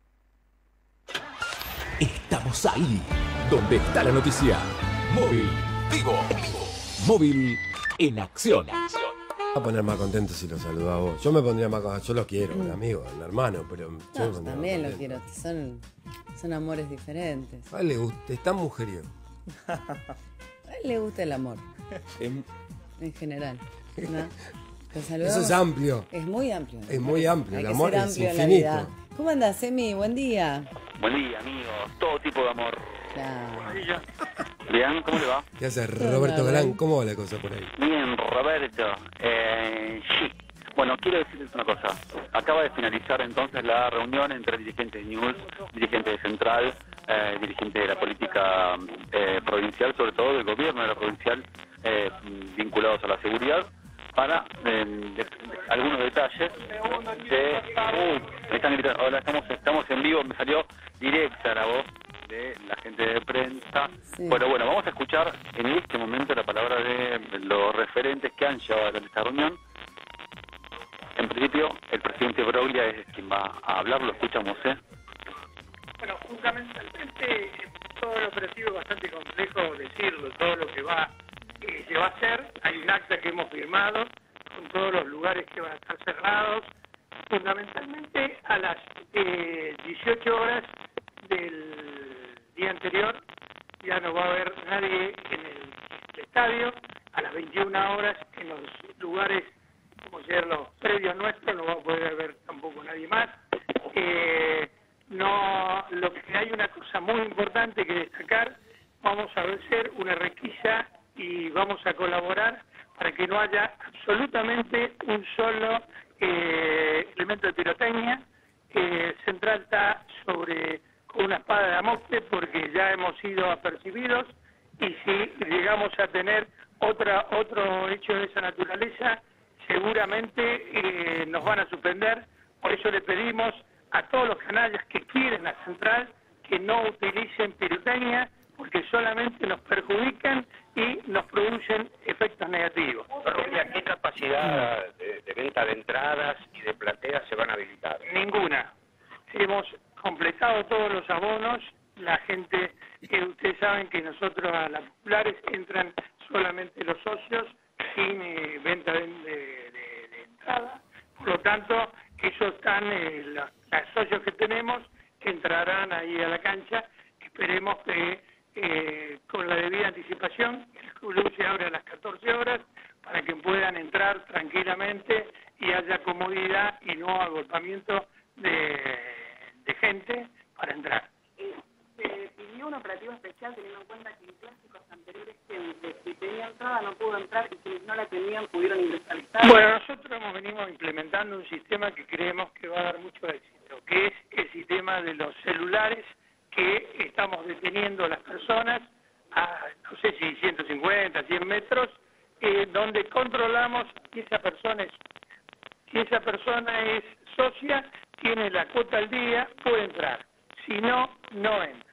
Estamos ahí, donde está la noticia. Móvil, vivo, móvil en acción. Va a poner más contento si lo saluda a vos. Yo me pondría más contento. Yo lo quiero, un amigo, un hermano, pero... yo me No, pondría yo más también lo contento. quiero. Son, son amores diferentes. A él le gusta, es tan mujeriego. A él le gusta el amor, Es- en general. ¿no? Lo saludamos. Eso es amplio. Es muy amplio. Es muy amplio, Hay el que amor ser es amplio en la infinito. vida. ¿Cómo andás, Emi? Buen día. Buen día, amigos. Todo tipo de amor. Claro. Bien, ¿cómo le va? ¿Qué hace Todo Roberto nada, Galán? ¿eh? ¿Cómo va la cosa por ahí? Bien, Roberto. Eh, sí. Bueno, quiero decirles una cosa. Acaba de finalizar entonces la reunión entre dirigentes de Newell's, dirigentes de Central, eh, dirigentes de la política eh, provincial, sobre todo del gobierno de la provincial, eh, vinculados a la seguridad, para eh, de, de, algunos detalles de... Uy, me están gritando. Ahora estamos, estamos en vivo, me salió directa la voz de la gente de prensa. Sí. Bueno, bueno, vamos a escuchar en este momento la palabra de los referentes que han llevado adelante esta reunión. En principio, el presidente Broglia es quien va a hablar, lo escuchamos, ¿eh? Bueno, fundamentalmente todo el operativo es bastante complejo decirlo, todo lo que va eh, se va a hacer. Hay un acta que hemos firmado con todos los lugares que van a estar cerrados. Fundamentalmente a las eh, dieciocho horas del día anterior ya no va a haber nadie en el, el estadio. A las veintiuna horas en los lugares, como ser los previos nuestros, no va a poder haber tampoco nadie más. Eh, no, lo que hay una cosa muy importante que destacar, vamos a hacer una requisa y vamos a colaborar para que no haya absolutamente un solo eh, elemento de pirotecnia. Eh, Central está sobre con una espada de Damocles porque ya hemos sido apercibidos, y si llegamos a tener otra otro hecho de esa naturaleza, seguramente eh, nos van a suspender. Por eso le pedimos a todos los canallas que quieren la Central que no utilicen pirotecnia, porque solamente nos perjudican y nos producen efectos negativos. ¿Qué capacidad de, de venta de entradas y de plateas se van a habilitar? Ninguna. Hemos completado todos los abonos. La gente, que ustedes saben que nosotros a las populares entran solamente los socios sin eh, venta de, de, de, de entrada. Por lo tanto, esos están, eh, los, los socios que tenemos entrarán ahí a la cancha. Esperemos que eh, con la debida anticipación el club se abre a las catorce horas para que puedan entrar tranquilamente y haya comodidad y no agolpamiento de, de gente para entrar. Se pidió un operativo especial teniendo en cuenta que en clásicos anteriores gente que tenía entrada no pudo entrar y quienes no la tenían pudieron ingresar. Bueno, nosotros hemos venido implementando un sistema que creemos que va a dar mucho éxito, que es el sistema de los celulares, que estamos deteniendo a las personas a, no sé si ciento cincuenta, cien metros, eh, donde controlamos si esa persona es, si esa persona es socia, tiene la cuota al día, puede entrar. Si no, no entra.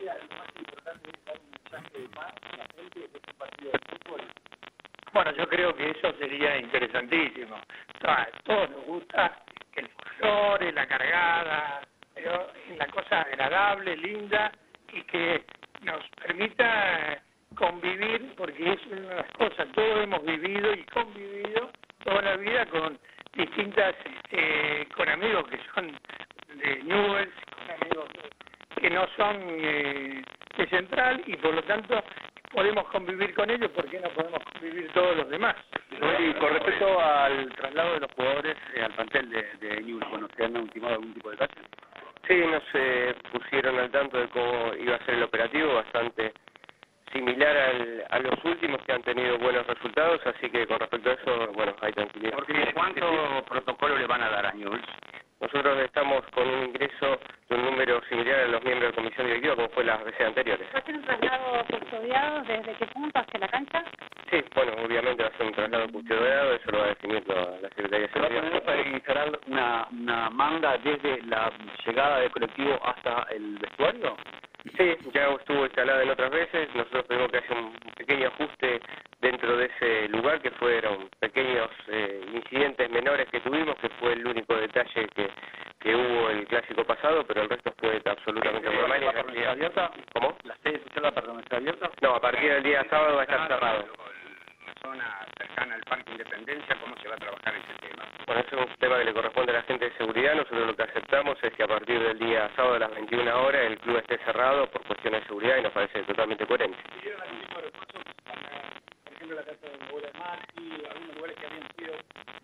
Bueno, yo creo que eso sería interesantísimo. A todos nos gusta el folclore, la cargada, pero la cosa agradable, linda, y que nos permita convivir, porque es una de las cosas, todos hemos vivido y convivido toda la vida con distintas, eh, con amigos que son de Newell's, con amigos que no son eh, de Central, y por lo tanto podemos convivir con ellos, ¿por qué no podemos convivir todos los demás? Y con respecto al traslado de los jugadores eh, al plantel de, de Newell's, bueno, ¿se han ultimado algún tipo de detalle? Sí, nos eh, pusieron al tanto de cómo iba a ser el operativo, bastante similar al, a los últimos que han tenido buenos resultados, así que con respecto a eso, bueno, hay tranquilidad. Porque ¿cuánto protocolo le van a dar a Newell's? Nosotros estamos con un ingreso de un número similar a los miembros de la comisión directiva, como fue las veces anteriores. ¿Va a ser un traslado custodiado desde qué punto hacia la cancha? Sí, bueno, obviamente va a ser un traslado custodiado, eso lo va a definir la, la Secretaría de ¿Se va a Seguridad. poner a instalar una, una manga desde la llegada del colectivo hasta el vestuario? Sí, ya estuvo instalada en otras veces. Nosotros tuvimos que hacer un pequeño ajuste dentro de ese lugar, que fueron pequeños eh, incidentes menores que tuvimos, que fue el único detalle que, que hubo el clásico pasado, pero el resto fue absolutamente normal. ¿La perdón está abierta? ¿Cómo? ¿La sede social la perdón está abierta? No, a partir del día sábado va a estar cerrado. La zona cercana al Parque Independencia, ¿cómo se va a trabajar ese tema? Bueno, eso es un tema que le corresponde a la gente de seguridad. Nosotros lo que aceptamos es que a partir del día sábado a las veintiuna horas el club esté cerrado por cuestiones de seguridad y nos parece totalmente coherente. ¿Pidieron algún tipo de refuerzo para, por ejemplo, la casa de Bola de Mar y algunos lugares que habían sido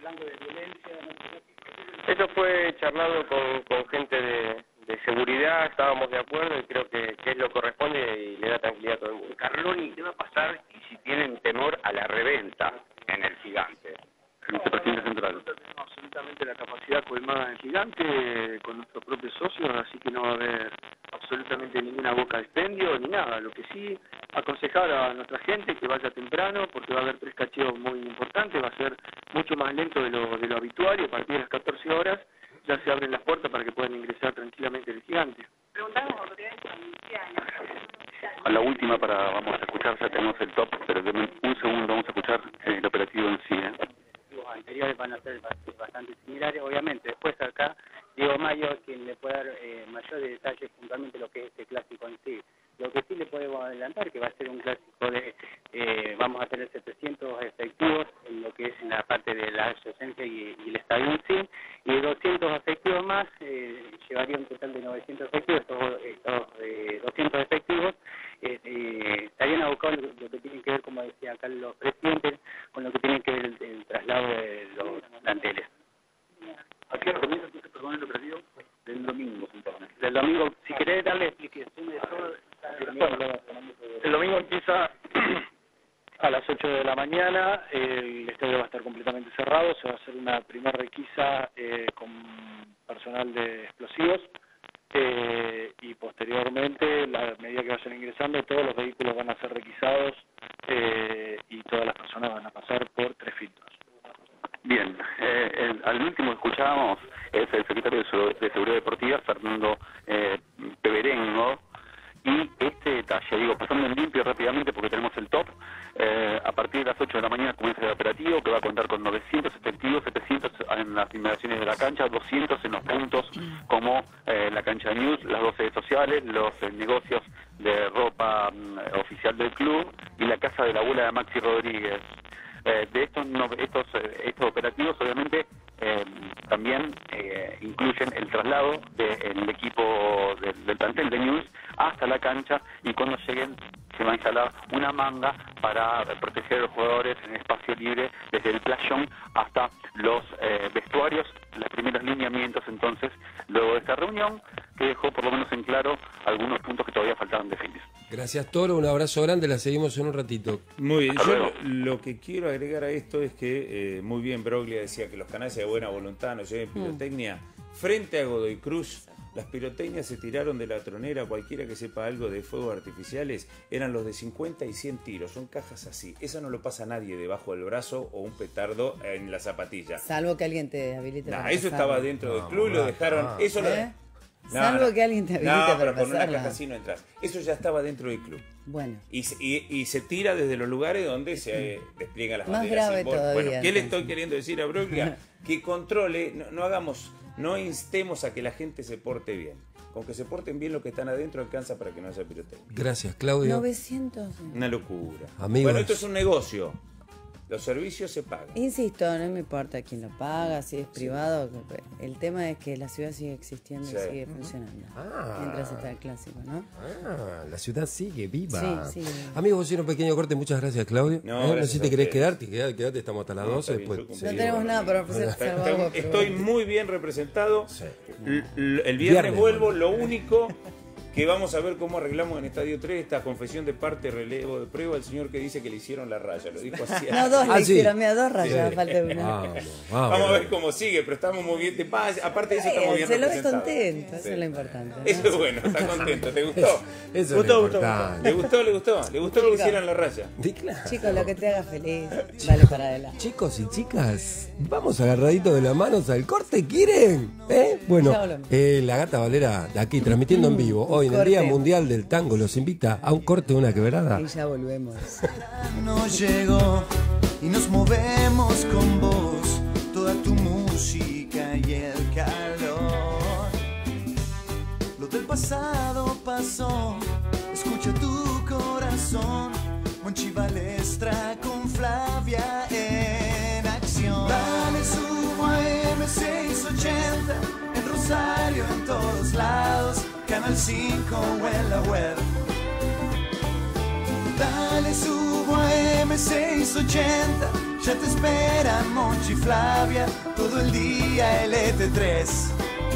hablando de violencia. Eso fue charlado con, con gente de, de seguridad, estábamos de acuerdo y creo que, que es lo que corresponde y le da tranquilidad a todo el mundo. Carloni, ¿qué va a pasar y si tienen temor a la reventa en el Gigante? El vicepresidente central. Nosotros tenemos absolutamente la capacidad colmada en el Gigante eh, con nuestros propios socios, así que no va a haber absolutamente ninguna boca de expendio ni nada. Lo que sí, aconsejar a nuestra gente que vaya temprano porque va a haber tres cacheos muy importantes, va a ser mucho más lento de lo, de lo habitual y a partir de las catorce horas ya se abren las puertas para que puedan ingresar tranquilamente en el Gigante. Preguntamos a autoridades con qué años. A la última para, vamos a escuchar, ya tenemos el top, pero denme un segundo, vamos a escuchar eh, el operativo en sí. ¿eh? Los anteriores van a ser bastante similares, obviamente. Después acá, Diego Mayo es quien le puede dar eh, mayores detalles puntualmente lo que es este clásico en sí. Lo que sí le podemos adelantar que va a ser un clásico de, eh, vamos a tener setecientos efectivos en lo que es la parte de la adyacencia y, y el estadio en sí, y doscientos efectivos más, eh, llevaría un total de novecientos efectivos, estos, estos eh, doscientos efectivos eh, eh, estarían abocados lo, lo que tiene que ver, como decía acá los presidentes, con lo que tiene que ver el, el traslado de los planteles. ¿A qué hora comienza entonces, perdón, el operativo? Del domingo, entonces. Del domingo, si querés darle explicaciones de todo. El domingo empieza a las ocho de la mañana, el estadio va a estar completamente cerrado, se va a hacer una primera requisa eh, con personal de explosivos eh, y posteriormente, a medida que vayan ingresando, todos los vehículos van a ser requisados eh, y todas las personas van a pasar por tres filtros. Bien, eh, el, al último que escuchábamos es el secretario de, de Seguridad Deportiva, Fernando eh, Peberengo, y este detalle, digo, pasando en limpio rápidamente porque tenemos el top, eh, a partir de las ocho de la mañana comienza el operativo que va a contar con novecientos efectivos, setecientos en las inmediaciones de la cancha, doscientos en los puntos como eh, la cancha de News, las dos sedes sociales, los eh, negocios de ropa mm, oficial del club y la casa de la abuela de Maxi Rodríguez. Eh, de estos, no, estos, eh, estos operativos obviamente eh, también eh, incluyen el traslado del de, equipo de, del plantel de News hasta la cancha y cuando lleguen se va a instalar una manga para proteger a los jugadores en espacio libre desde el playón hasta los eh, vestuarios, los primeros lineamientos entonces luego de esta reunión que dejó por lo menos en claro algunos puntos que todavía faltaban definir. Gracias Toro, un abrazo grande, la seguimos en un ratito. Muy bien, yo lo, lo que quiero agregar a esto es que eh, muy bien Broglia decía que los canales de buena voluntad no lleven pirotecnia. Mm. Frente a Godoy Cruz, las pirotecnias se tiraron de la tronera, cualquiera que sepa algo de fuegos artificiales, eran los de cincuenta y cien tiros, son cajas así. Eso no lo pasa nadie debajo del brazo o un petardo en la zapatilla. Salvo que alguien te habilite nah, para eso pasarla. Estaba dentro del club y lo dejaron... Ah, eso ¿Eh? lo... No, Salvo no, que alguien te habilite no, para pero con pasarla. una caja así no entras. Eso ya estaba dentro del club. Bueno. Y, y, y se tira desde los lugares donde se eh, despliegan las Más banderas. grave todavía, bueno, ¿qué entonces? le estoy queriendo decir a Broglia? Que controle, no, no hagamos, no instemos a que la gente se porte bien. Con que se porten bien los que están adentro alcanza para que no haya pirotecnia. Gracias, Claudio. novecientos. Una locura. Amigos. Bueno, esto es un negocio. Los servicios se pagan. Insisto, no me importa quién lo paga, si es privado. El tema es que la ciudad sigue existiendo sí. y sigue funcionando. Ah. Mientras está el clásico, ¿no? Ah, la ciudad sigue viva. Sí, sí. Amigos, vos hicieron un pequeño corte. Muchas gracias, Claudio. No, ¿Eh? gracias no sé si te querés ustedes. quedarte. Quedate, quedate, estamos hasta las no, doce. Después, no tenemos nada para ofrecer. Estoy, estoy muy bien representado. Sí. El, el viernes, viernes vuelvo. Bueno. Lo único que vamos a ver cómo arreglamos en Estadio tres esta confesión de parte, relevo de prueba, el señor que dice que le hicieron la raya, lo dijo así. No, dos ah, le sí. hicieron, mira, dos rayas, Sí. falta una. Vamos, Vamos, vamos. a ver cómo sigue, pero estamos muy bien. Te pasa, aparte de eso, estamos bien Se lo ves representados. contento, eso Sí. es lo importante. ¿no? Eso es bueno, está contento. ¿Te gustó? Eso es ¿Gustó, lo gustó? importante. ¿Le gustó, le gustó? ¿Le gustó que le hicieran la raya? Sí, claro. Chicos, lo que te haga feliz, dale para adelante. Chicos y chicas, vamos agarraditos de las manos al corte, ¿quieren? ¿Eh? Bueno, Ya volvemos. eh, la Gata Valera de aquí, transmitiendo en vivo, hoy en el Corte. Día Mundial del Tango, los invita a un corte, una quebrada. Y ya volvemos. Nos llegó y nos movemos con vos, toda tu música y el calor. Lo del pasado pasó, escucha tu corazón. Monchi Balestra con Flavia en acción. Dale sumo a eme seiscientos ochenta, en Rosario, en todos lados, Canal cinco o en la web. Dale subo a eme seiscientos ochenta, Ya te espera Monchi y Flavia todo el día L T tres.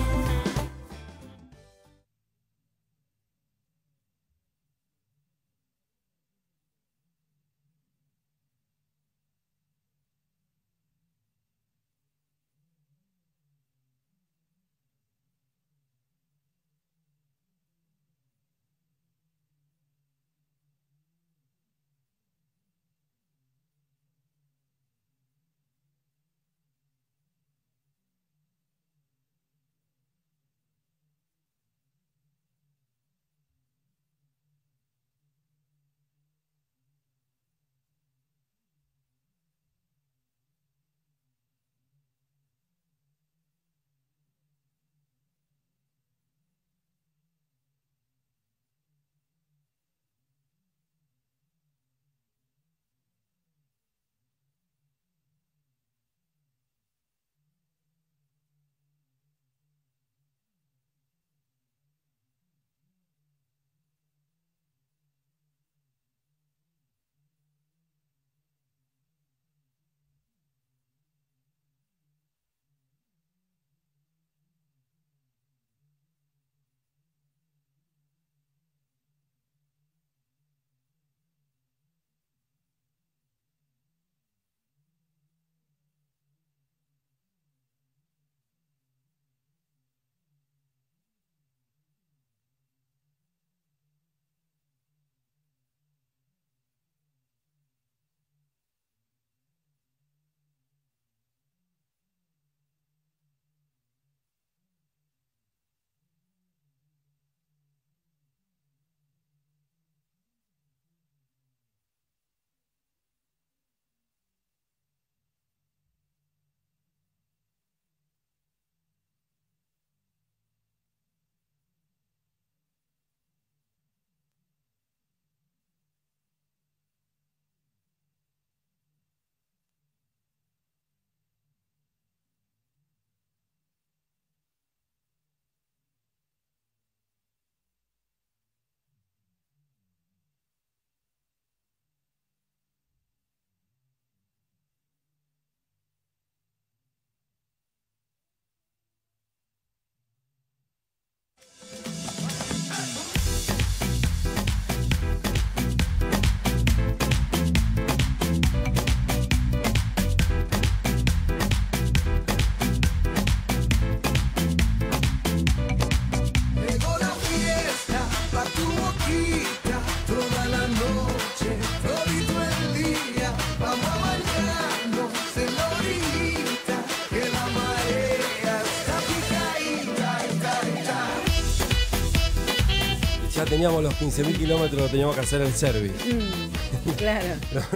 Ya teníamos los quince mil kilómetros, teníamos que hacer el service. Mm, claro.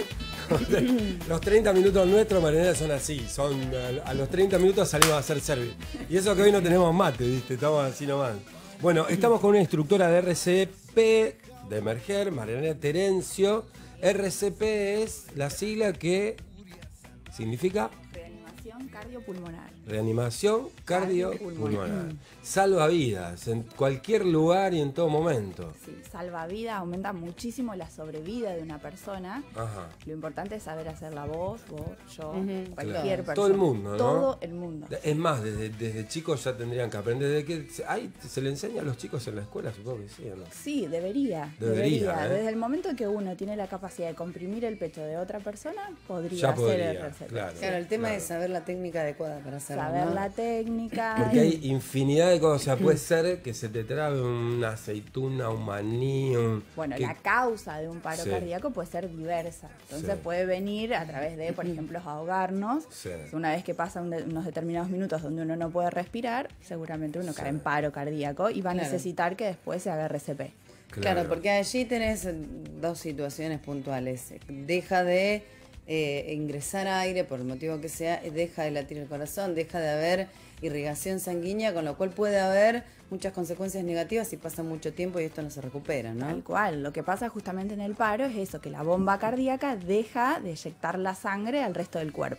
Los treinta minutos nuestros, Marianela, son así. Son a los treinta minutos salimos a hacer service. Y eso que hoy no tenemos mate, ¿viste? Estamos así nomás. Bueno, estamos con una instructora de R C P de Emerger, Marianela Terencio. R C P es la sigla que significa Reanimación cardiopulmonar. reanimación cardiopulmonar. Salva vidas en cualquier lugar y en todo momento. Sí, salva vida, aumenta muchísimo la sobrevida de una persona. Ajá. Lo importante es saber hacerla vos, vos, yo, Ujú, cualquier Claro. persona. Todo el mundo, ¿no? Todo el mundo. Es más, desde, desde chicos ya tendrían que aprender. Desde que se, ay, se le enseña a los chicos en la escuela, supongo que sí, ¿o no? Sí, debería. Debería, ¿eh? Desde el momento que uno tiene la capacidad de comprimir el pecho de otra persona, podría Ya hacer podría, el R C P. claro. Claro, el tema claro. es saber la técnica adecuada para hacerlo. Saber ¿no? la técnica. Porque hay infinidad de cosas. O sea, puede ser que se te trabe una aceituna, un maní, un... Bueno, que- la causa de un paro Sí. cardíaco puede ser diversa. Entonces Sí. puede venir a través de, por ejemplo, ahogarnos. Sí. Una vez que pasan de- unos determinados minutos donde uno no puede respirar, seguramente uno cae en paro cardíaco y va a Claro. necesitar que después se haga R C P. Claro, porque allí tenés dos situaciones puntuales. Deja de eh, ingresar aire, por el motivo que sea, deja de latir el corazón, deja de haber irrigación sanguínea, con lo cual puede haber muchas consecuencias negativas si pasa mucho tiempo y esto no se recupera, ¿no? Tal cual. Lo que pasa justamente en el paro es eso, que la bomba cardíaca deja de eyectar la sangre al resto del cuerpo.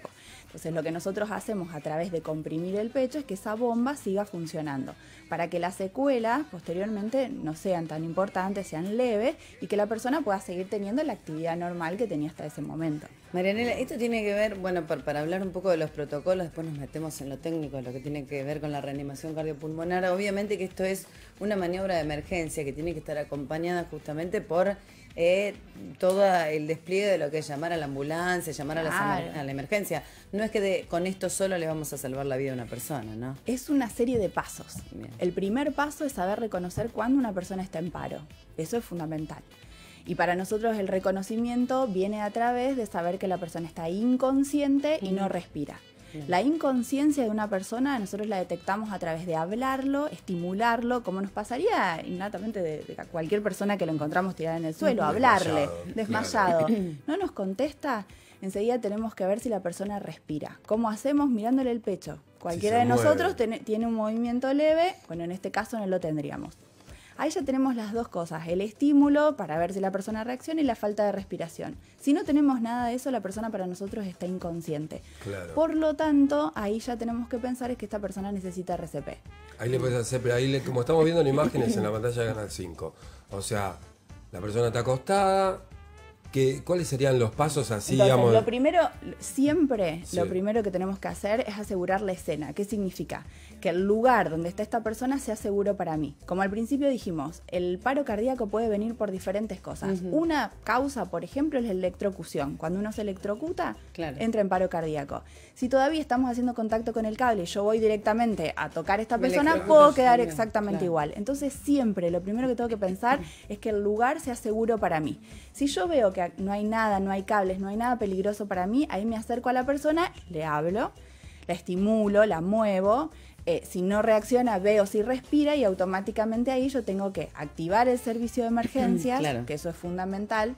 Entonces lo que nosotros hacemos a través de comprimir el pecho es que esa bomba siga funcionando, para que las secuelas posteriormente no sean tan importantes, sean leves y que la persona pueda seguir teniendo la actividad normal que tenía hasta ese momento. Marianela, esto tiene que ver, bueno, para, para hablar un poco de los protocolos, después nos metemos en lo técnico, lo que tiene que ver con la reanimación cardiopulmonar. Obviamente que esto es una maniobra de emergencia que tiene que estar acompañada justamente por eh, todo el despliegue de lo que es llamar a la ambulancia, llamar a, las Claro. emer- a la emergencia. No es que de- con esto solo le vamos a salvar la vida a una persona, ¿no? Es una serie de pasos. Bien. El primer paso es saber reconocer cuándo una persona está en paro. Eso es fundamental. Y para nosotros el reconocimiento viene a través de saber que la persona está inconsciente y no respira. La inconsciencia de una persona nosotros la detectamos a través de hablarlo, estimularlo, como nos pasaría innatamente de, de cualquier persona que lo encontramos tirada en el suelo, hablarle, Desmayado, desmayado. claro. No nos contesta, enseguida tenemos que ver si la persona respira. ¿Cómo hacemos? Mirándole el pecho. Cualquiera se de nosotros mueve. tiene, tiene un movimiento leve, bueno, en este caso no lo tendríamos. Ahí ya tenemos las dos cosas, el estímulo para ver si la persona reacciona y la falta de respiración. Si no tenemos nada de eso, la persona para nosotros está inconsciente. Claro. Por lo tanto, ahí ya tenemos que pensar es que esta persona necesita R C P. Ahí le puedes hacer, pero ahí le- como estamos viendo en imágenes en la pantalla de Canal cinco. O sea, la persona está acostada. ¿Qué, ¿Cuáles serían los pasos así, Entonces, digamos? lo primero, siempre Sí. lo primero que tenemos que hacer es asegurar la escena. ¿Qué significa? Que el lugar donde está esta persona sea seguro para mí. Como al principio dijimos, el paro cardíaco puede venir por diferentes cosas. Ujú. Una causa, por ejemplo, es la electrocución. Cuando uno se electrocuta, Claro. entra en paro cardíaco. Si todavía estamos haciendo contacto con el cable y yo voy directamente a tocar a esta Me persona, electrocuto, puedo quedar sí, exactamente claro. igual. Entonces siempre lo primero que tengo que pensar es que el lugar sea seguro para mí. Si yo veo que no hay nada, no hay cables, no hay nada peligroso para mí, ahí me acerco a la persona, le hablo, la estimulo, la muevo. Eh, si no reacciona, veo si respira y automáticamente ahí yo tengo que activar el servicio de emergencias, Claro. que eso es fundamental.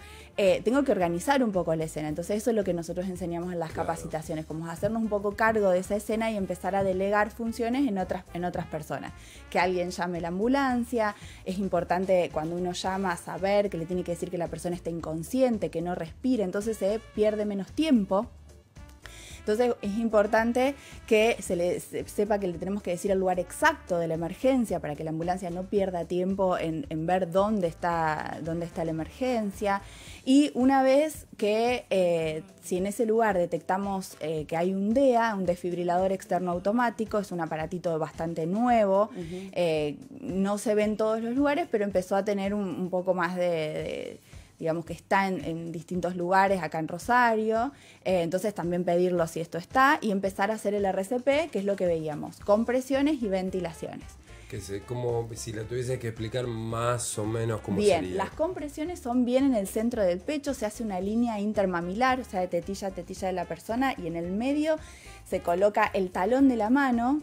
Eh, tengo que organizar un poco la escena. Entonces eso es lo que nosotros enseñamos en las capacitaciones, como hacernos un poco cargo de esa escena y empezar a delegar funciones en otras, en otras personas. Que alguien llame la ambulancia, es importante cuando uno llama saber que le tiene que decir que la persona está inconsciente, que no respire, entonces se pierde menos tiempo. Entonces es importante que se le se- sepa que le tenemos que decir el lugar exacto de la emergencia para que la ambulancia no pierda tiempo en, en ver dónde está, dónde está la emergencia. Y una vez que eh, si en ese lugar detectamos eh, que hay un D E A, un desfibrilador externo automático, es un aparatito bastante nuevo, eh, no se ve en todos los lugares, pero empezó a tener un, un poco más de... de digamos que está en, en distintos lugares acá en Rosario, eh, entonces también pedirlo si esto está y empezar a hacer el R C P, que es lo que veíamos, compresiones y ventilaciones. Que se, como si la tuviese que explicar más o menos cómo Bien, sería. las compresiones son bien en el centro del pecho, se hace una línea intermamilar, o sea, de tetilla a tetilla de la persona, y en el medio se coloca el talón de la mano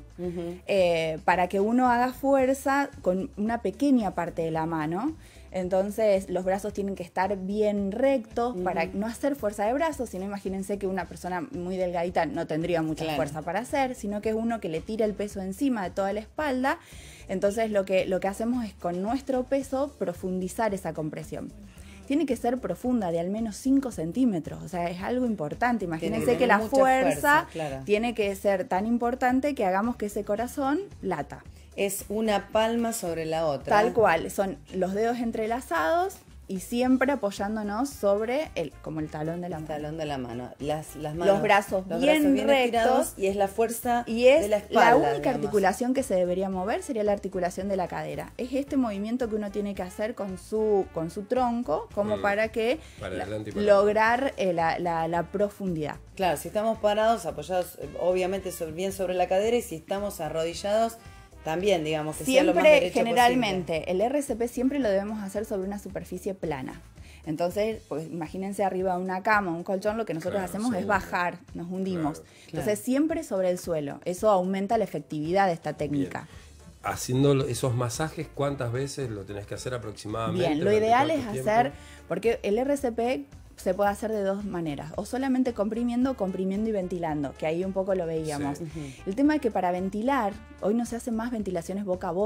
eh, para que uno haga fuerza con una pequeña parte de la mano. Entonces los brazos tienen que estar bien rectos para no hacer fuerza de brazos, sino imagínense que una persona muy delgadita no tendría mucha Claro. fuerza para hacer, sino que es uno que le tira el peso encima de toda la espalda. Entonces lo que, lo que hacemos es con nuestro peso profundizar esa compresión. Tiene que ser profunda, de al menos cinco centímetros, o sea, es algo importante. Imagínense Tiene que que, la tener mucha fuerza, fuerza, claro. tiene que ser tan importante que hagamos que ese corazón lata. Es una palma sobre la otra. Tal cual, son los dedos entrelazados y siempre apoyándonos sobre el, como el talón de la mano. Talón de la mano. Las, las manos, Los brazos los bien brazos bien estirados rectos. y es la fuerza Y es de la la, espalda. única digamos. articulación que se debería mover sería la articulación de la cadera. Es este movimiento que uno tiene que hacer con su, con su tronco como Mm. para que Para la- adelante y para lograr eh, la, la- la profundidad. Claro, si estamos parados, apoyados eh, obviamente sobre- bien sobre la cadera, y si estamos arrodillados, también, digamos, que sea lo más Siempre, derecho generalmente, el R C P siempre lo debemos hacer sobre una superficie plana. Entonces, pues imagínense arriba de una cama, un colchón, lo que nosotros Claro, hacemos es seguro. bajar, nos hundimos. Claro. Entonces, siempre sobre el suelo. Eso aumenta la efectividad de esta técnica. Haciendo lo- esos masajes, ¿cuántas veces lo tenés que hacer aproximadamente? Bien, lo ¿Durante ideal es cuánto tiempo? hacer, porque el R C P se puede hacer de dos maneras, o solamente comprimiendo, comprimiendo y ventilando, que ahí un poco lo veíamos. Sí. El tema es que para ventilar, hoy no se hacen más ventilaciones boca a boca,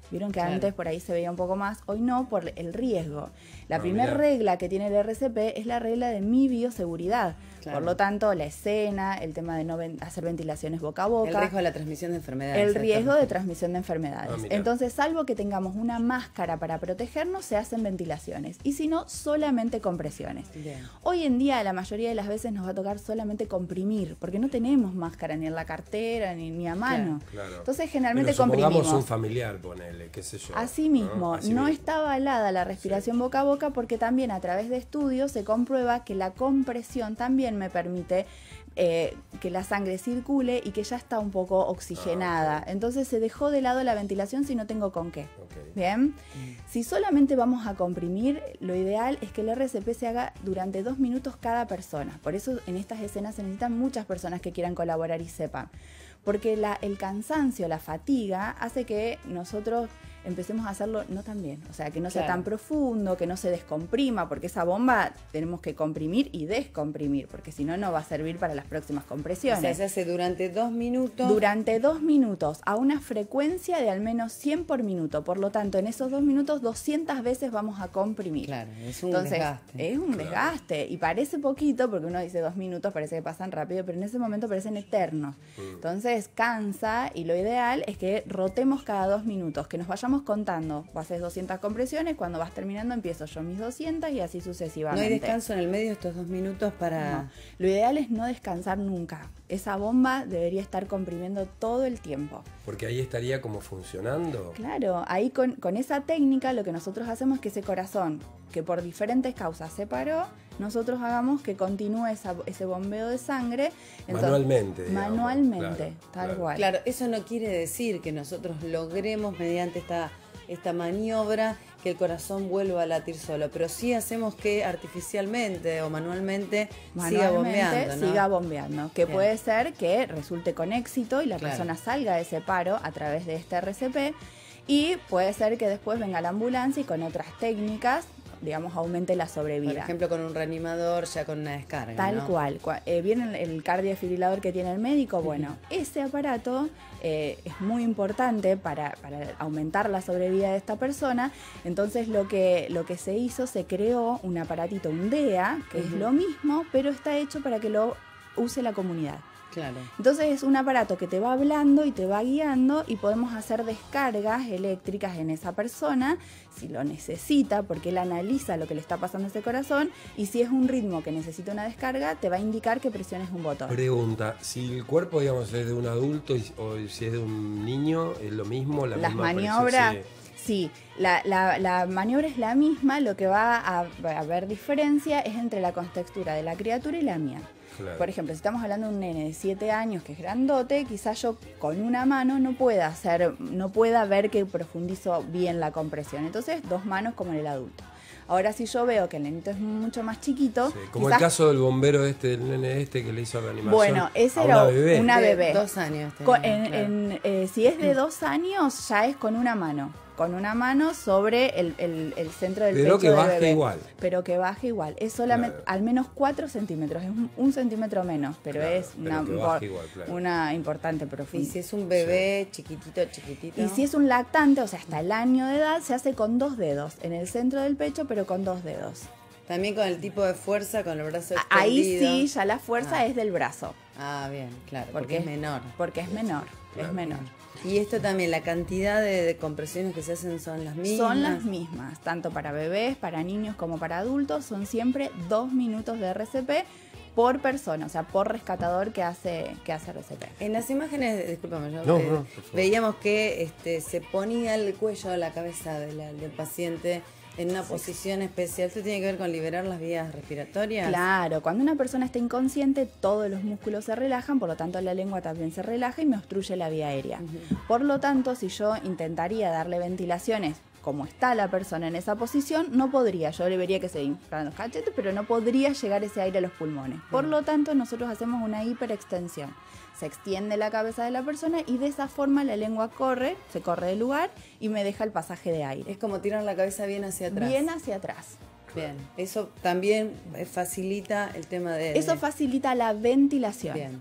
Vieron que Claro. antes por ahí se veía un poco más, hoy no, por el riesgo. La Ah, primera mirá. regla que tiene el R C P es la regla de mi bioseguridad. Claro. Por lo tanto, la escena, el tema de no ven- hacer ventilaciones boca a boca. El riesgo de la transmisión de enfermedades. El riesgo de exactamente. transmisión de enfermedades. Ah, mirá. Entonces, salvo que tengamos una máscara para protegernos, se hacen ventilaciones. Y si no, solamente compresiones. Bien. Hoy en día, la mayoría de las veces nos va a tocar solamente comprimir, porque no tenemos máscara ni en la cartera ni, ni a mano. Claro. Entonces, generalmente Pero supongamos comprimimos. un familiar, ponele, qué sé yo. Así mismo, Así no mismo. está avalada la respiración boca a boca porque también a través de estudios se comprueba que la compresión también me permite eh, que la sangre circule y que ya está un poco oxigenada. Entonces se dejó de lado la ventilación si no tengo con qué. Bien, si solamente vamos a comprimir, lo ideal es que el R C P se haga durante dos minutos cada persona. Por eso en estas escenas se necesitan muchas personas que quieran colaborar y sepan. Porque la, el cansancio, la fatiga, hace que nosotros empecemos a hacerlo no tan bien. O sea, que no sea Claro. tan profundo, que no se descomprima, porque esa bomba tenemos que comprimir y descomprimir, porque si no, no va a servir para las próximas compresiones. O sea, se hace durante dos minutos. Durante dos minutos, a una frecuencia de al menos cien por minuto. Por lo tanto, en esos dos minutos, doscientas veces vamos a comprimir. Claro, es un Entonces, desgaste. es un Claro. desgaste. Y parece poquito, porque uno dice dos minutos, parece que pasan rápido, pero en ese momento parecen eternos. Entonces, cansa y lo ideal es que rotemos cada dos minutos, que nos vayamos contando. Vos haces doscientas compresiones, cuando vas terminando empiezo yo mis doscientas y así ¿No sucesivamente. hay descanso en el medio de estos dos minutos para...? No. Lo ideal es no descansar nunca. Esa bomba debería estar comprimiendo todo el tiempo. Porque ahí estaría como funcionando. Claro, ahí con, con esa técnica lo que nosotros hacemos es que ese corazón, que por diferentes causas se paró, nosotros hagamos que continúe esa- ese bombeo de sangre. Entonces, Manualmente, digamos. Manualmente, Claro, tal claro. cual. Claro, eso no quiere decir que nosotros logremos mediante esta, esta maniobra que el corazón vuelva a latir solo, pero sí hacemos que artificialmente o manualmente, siga Manualmente bombeando, ¿no? siga bombeando, que Bien. puede ser que resulte con éxito y la Claro. persona salga de ese paro a través de este R C P, y puede ser que después venga la ambulancia y con otras técnicas, digamos, aumente la sobrevida. Por ejemplo, con un reanimador, ya con una descarga, Tal ¿no? cual. Cua- eh, ¿Viene el, el cardiofibrilador que tiene el médico? Bueno, ese aparato eh, es muy importante para, para aumentar la sobrevida de esta persona. Entonces lo que, lo que se hizo, se creó un aparatito, un D E A, que es Ujú. lo mismo, pero está hecho para que lo use la comunidad. Claro. Entonces es un aparato que te va hablando y te va guiando y podemos hacer descargas eléctricas en esa persona si lo necesita, porque él analiza lo que le está pasando a ese corazón, y si es un ritmo que necesita una descarga, te va a indicar que presiones un botón. Pregunta, si el cuerpo, digamos, es de un adulto y- o si es de un niño, ¿es lo mismo? La Las misma maniobras, presión? sí, la, la, la maniobra es la misma, lo que va a, a haber diferencia es entre la contextura de la criatura y la mía. Claro. Por ejemplo, si estamos hablando de un nene de siete años que es grandote, quizás yo con una mano no pueda hacer, no pueda ver que profundizo bien la compresión. Entonces, dos manos como en el adulto. Ahora, si yo veo que el nenito es mucho más chiquito, Sí, como quizás- el caso del bombero este, del nene este que le hizo reanimación bueno, ese a era una bebé. una De bebé. dos años tenía, Co- en- claro. en, eh, si es de dos años, ya es con una mano. Con una mano sobre el, el- el centro del Pero pecho que del baje bebé. igual. Pero que baje igual. Es solamente al menos cuatro centímetros. Es un, un centímetro menos, pero Claro, es pero una, que impor- baje igual, claro. una importante Y profundidad. si es un bebé chiquitito, chiquitito. Y si es un lactante, o sea, hasta el año de edad, se hace con dos dedos. En el centro del pecho, pero con dos dedos. También con el tipo de fuerza, con el brazo extendido. Ahí sí, ya la fuerza Ah. es del brazo. Ah, bien, claro, porque, Porque es menor. Porque es menor, es menor. Y esto también, la cantidad de, de compresiones que se hacen son las mismas. Son las mismas, tanto para bebés, para niños como para adultos. Son siempre dos minutos de R C P por persona, o sea, por rescatador que hace, que hace R C P. En las imágenes, discúlpame, yo No, eh, no, por favor. veíamos que este, se ponía el cuello a la cabeza de la- del paciente en una Sí. posición especial. ¿Esto tiene que ver con liberar las vías respiratorias? Claro, cuando una persona está inconsciente, todos los músculos se relajan, por lo tanto la lengua también se relaja y me obstruye la vía aérea. Por lo tanto, si yo intentaría darle ventilaciones como está la persona en esa posición, no podría. Yo le vería que se inflan los cachetes, pero no podría llegar ese aire a los pulmones. Por lo tanto, nosotros hacemos una hiperextensión. Se extiende la cabeza de la persona y de esa forma la lengua corre, se corre del lugar y me deja el pasaje de aire. Es como tirar la cabeza bien hacia atrás. Bien hacia atrás. Bien, eso también eh, facilita el tema de... Eso de- facilita la ventilación. Bien.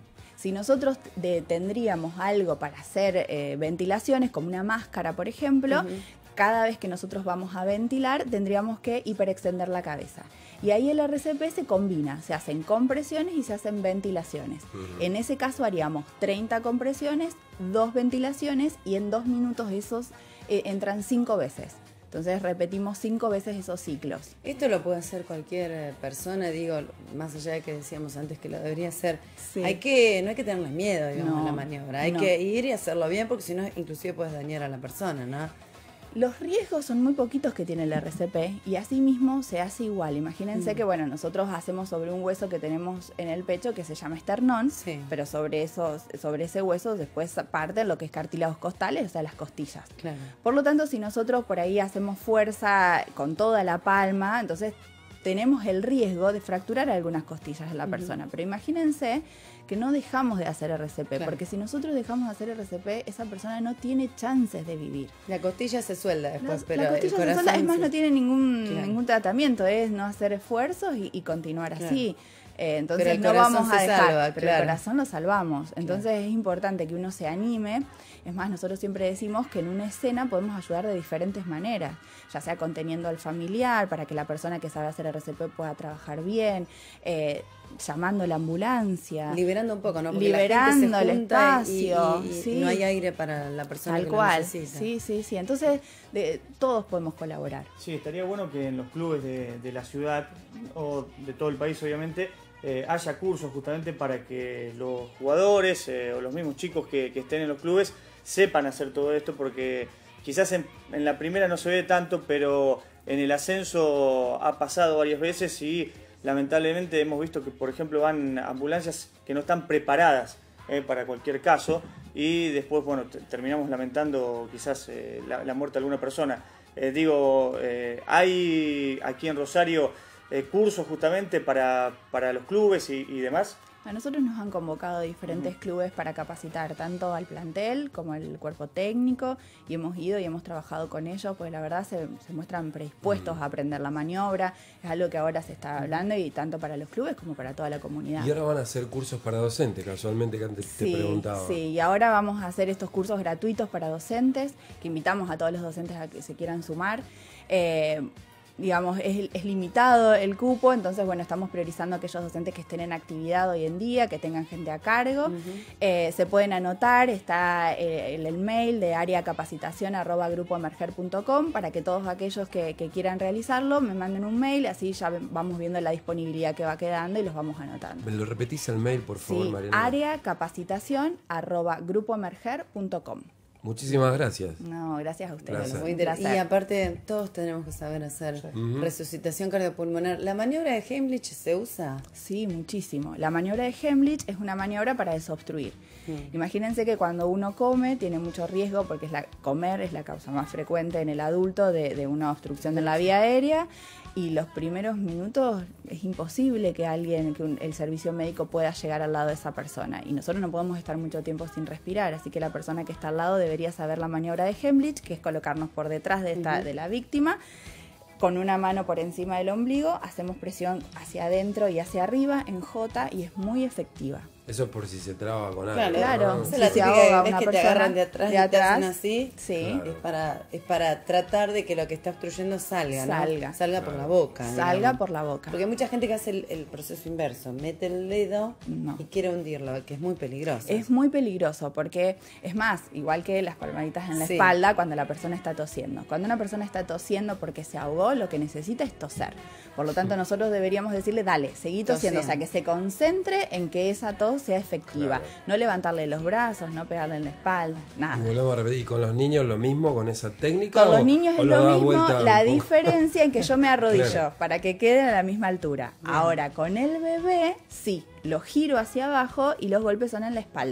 Si nosotros de, tendríamos algo para hacer eh, ventilaciones, como una máscara, por ejemplo, uh-huh. cada vez que nosotros vamos a ventilar, tendríamos que hiperextender la cabeza. Y ahí el R C P se combina, se hacen compresiones y se hacen ventilaciones. Uh-huh. En ese caso haríamos treinta compresiones, dos ventilaciones y en dos minutos esos eh, entran cinco veces. Entonces repetimos cinco veces esos ciclos. Esto lo puede hacer cualquier persona, digo, más allá de que decíamos antes que lo debería hacer. Sí. Hay que, no hay que tenerle miedo, digamos, no, a la maniobra. Hay no. que ir y hacerlo bien, porque si no, inclusive puedes dañar a la persona, ¿no? Los riesgos son muy poquitos que tiene el R C P y así mismo se hace igual. Imagínense mm. que bueno, nosotros hacemos sobre un hueso que tenemos en el pecho que se llama esternón, sí. pero sobre, esos, sobre ese hueso después parten lo que es cartílagos costales, o sea, las costillas. Claro. Por lo tanto, si nosotros por ahí hacemos fuerza con toda la palma, entonces tenemos el riesgo de fracturar algunas costillas de la persona. Uh-huh. Pero imagínense que no dejamos de hacer R C P, claro. porque si nosotros dejamos de hacer R C P, esa persona no tiene chances de vivir. La costilla se suelda después, la, pero la costilla el corazón... se suelda, es más, se... no tiene ningún, claro. ningún tratamiento, es no hacer esfuerzos y, y continuar claro. así. Eh, entonces no vamos a dejar, salva, pero claro. el corazón lo salvamos. Entonces claro. es importante que uno se anime. Es más, nosotros siempre decimos que en una escena podemos ayudar de diferentes maneras, ya sea conteniendo al familiar para que la persona que sabe hacer R C P pueda trabajar bien, eh, llamando a la ambulancia, liberando un poco, ¿no? Porque liberando la gente se el espacio, y, y, sí. y no hay aire para la persona Tal que cual. lo necesita. Sí, sí, sí. Entonces de, todos podemos colaborar. Sí, estaría bueno que en los clubes de, de la ciudad o de todo el país, obviamente, Eh, haya cursos justamente para que los jugadores eh, o los mismos chicos que, que estén en los clubes sepan hacer todo esto, porque quizás en, en la primera no se ve tanto, pero en el ascenso ha pasado varias veces y lamentablemente hemos visto que, por ejemplo, van ambulancias que no están preparadas eh, para cualquier caso y después, bueno, terminamos lamentando quizás eh, la, la muerte de alguna persona. Eh, digo, eh, hay aquí en Rosario Eh, cursos justamente para, para los clubes y, y demás. A nosotros nos han convocado diferentes uh-huh. clubes para capacitar tanto al plantel como al cuerpo técnico y hemos ido y hemos trabajado con ellos, porque la verdad se, se muestran predispuestos uh-huh. a aprender la maniobra, es algo que ahora se está hablando y tanto para los clubes como para toda la comunidad. Y ahora van a hacer cursos para docentes, casualmente que antes sí, te preguntaba. Sí, y ahora vamos a hacer estos cursos gratuitos para docentes, que invitamos a todos los docentes a que se quieran sumar. Eh, digamos, es, es limitado el cupo, entonces, bueno, estamos priorizando a aquellos docentes que estén en actividad hoy en día, que tengan gente a cargo. Uh-huh. Eh, se pueden anotar, está eh, el, el mail de área capacitación arroba grupo emerger punto com para que todos aquellos que, que quieran realizarlo me manden un mail, así ya vamos viendo la disponibilidad que va quedando y los vamos anotando. ¿Me lo repetís el mail, por favor, sí, Mariana? área capacitación arroba grupo emerger punto com. Muchísimas gracias. No, gracias a ustedes. Gracias. Muy interesante. Y aparte, todos tenemos que saber hacer sí. uh-huh. resucitación cardiopulmonar. ¿La maniobra de Heimlich se usa? Sí, muchísimo. La maniobra de Heimlich es una maniobra para desobstruir. Mm. Imagínense que cuando uno come tiene mucho riesgo, porque es la, comer es la causa más frecuente en el adulto de, de una obstrucción de la vía aérea. Y los primeros minutos es imposible que alguien, que un, el servicio médico pueda llegar al lado de esa persona. Y nosotros no podemos estar mucho tiempo sin respirar, así que la persona que está al lado debería saber la maniobra de Heimlich, que es colocarnos por detrás de, esta, uh-huh. de la víctima, con una mano por encima del ombligo, hacemos presión hacia adentro y hacia arriba en J y es muy efectiva. Eso por si se traba con algo. Claro, claro. ¿no? Si la se ahoga una una que persona te agarran de atrás, de y te hacen atrás, así. Sí. Claro. Es para es para tratar de que lo que está obstruyendo salga, salga, ¿no? salga claro. por la boca. Salga digamos. por la boca. Porque hay mucha gente que hace el, el proceso inverso, mete el dedo no. y quiere hundirlo, que es muy peligroso. Es muy peligroso porque, es más, igual que las palmaditas en la sí. espalda cuando la persona está tosiendo. Cuando una persona está tosiendo porque se ahogó, lo que necesita es toser. Por lo tanto, nosotros deberíamos decirle, dale, seguí tosiendo, tosiendo. O sea, que se concentre en que esa tos sea efectiva. Claro. No levantarle los brazos, no pegarle en la espalda, nada. Y volvemos a repetir, ¿y con los niños lo mismo, con esa técnica? Con o, los niños o es lo mismo, la un diferencia en que yo me arrodillo claro. para que queden a la misma altura. Bien. Ahora, con el bebé, sí, lo giro hacia abajo y los golpes son en la espalda.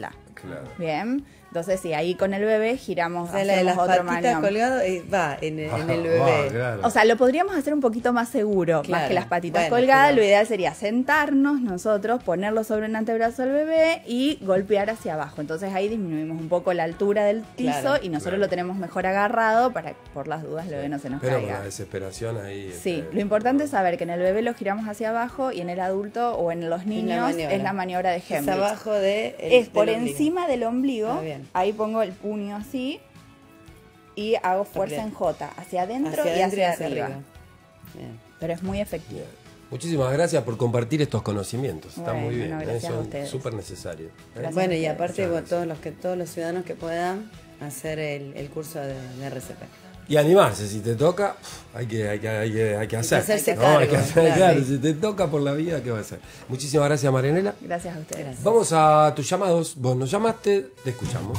Claro. Bien, entonces sí, ahí con el bebé giramos, O sea, la de hacemos las otro patitas maniobra. colgado eh, va en, en Ah, el va, bebé. claro. O sea, lo podríamos hacer un poquito más seguro, más Claro. que las patitas Bueno, colgadas. pero- Lo ideal sería sentarnos nosotros, ponerlo sobre un antebrazo del bebé y golpear hacia abajo. Entonces ahí disminuimos un poco la altura del piso Claro, y nosotros claro. lo tenemos mejor agarrado para que por las dudas el bebé no se nos Pero con caiga. la desesperación ahí. Sí, este, lo importante es saber que en el bebé lo giramos hacia abajo y en el adulto o en los niños maniobra. es la maniobra de Es Hemrich. abajo de el- Es por del ombligo. encima del ombligo, Ah, bien. ahí pongo el puño así y hago fuerza Bien. en J, hacia adentro Hacia y adentro hacia, y hacia arriba. arriba. Bien. Pero es muy efectivo. Muchísimas gracias por compartir estos conocimientos. Está Bueno, muy bien, no, ¿eh? gracias a Son ustedes. súper necesarios. ¿eh? Gracias. Bueno, y Muchas aparte gracias. bueno, todos los que todos los ciudadanos que puedan hacer el, el curso de, de R C P. Y animarse, si te toca, hay que, hay que, hay que, hay que hacer. hacerse No, hay que cargo, hacer, claro. claro, si te toca por la vida, ¿qué va a hacer? Muchísimas gracias, Marianela. Gracias a ustedes. Vamos a tus llamados. Vos nos llamaste, te escuchamos.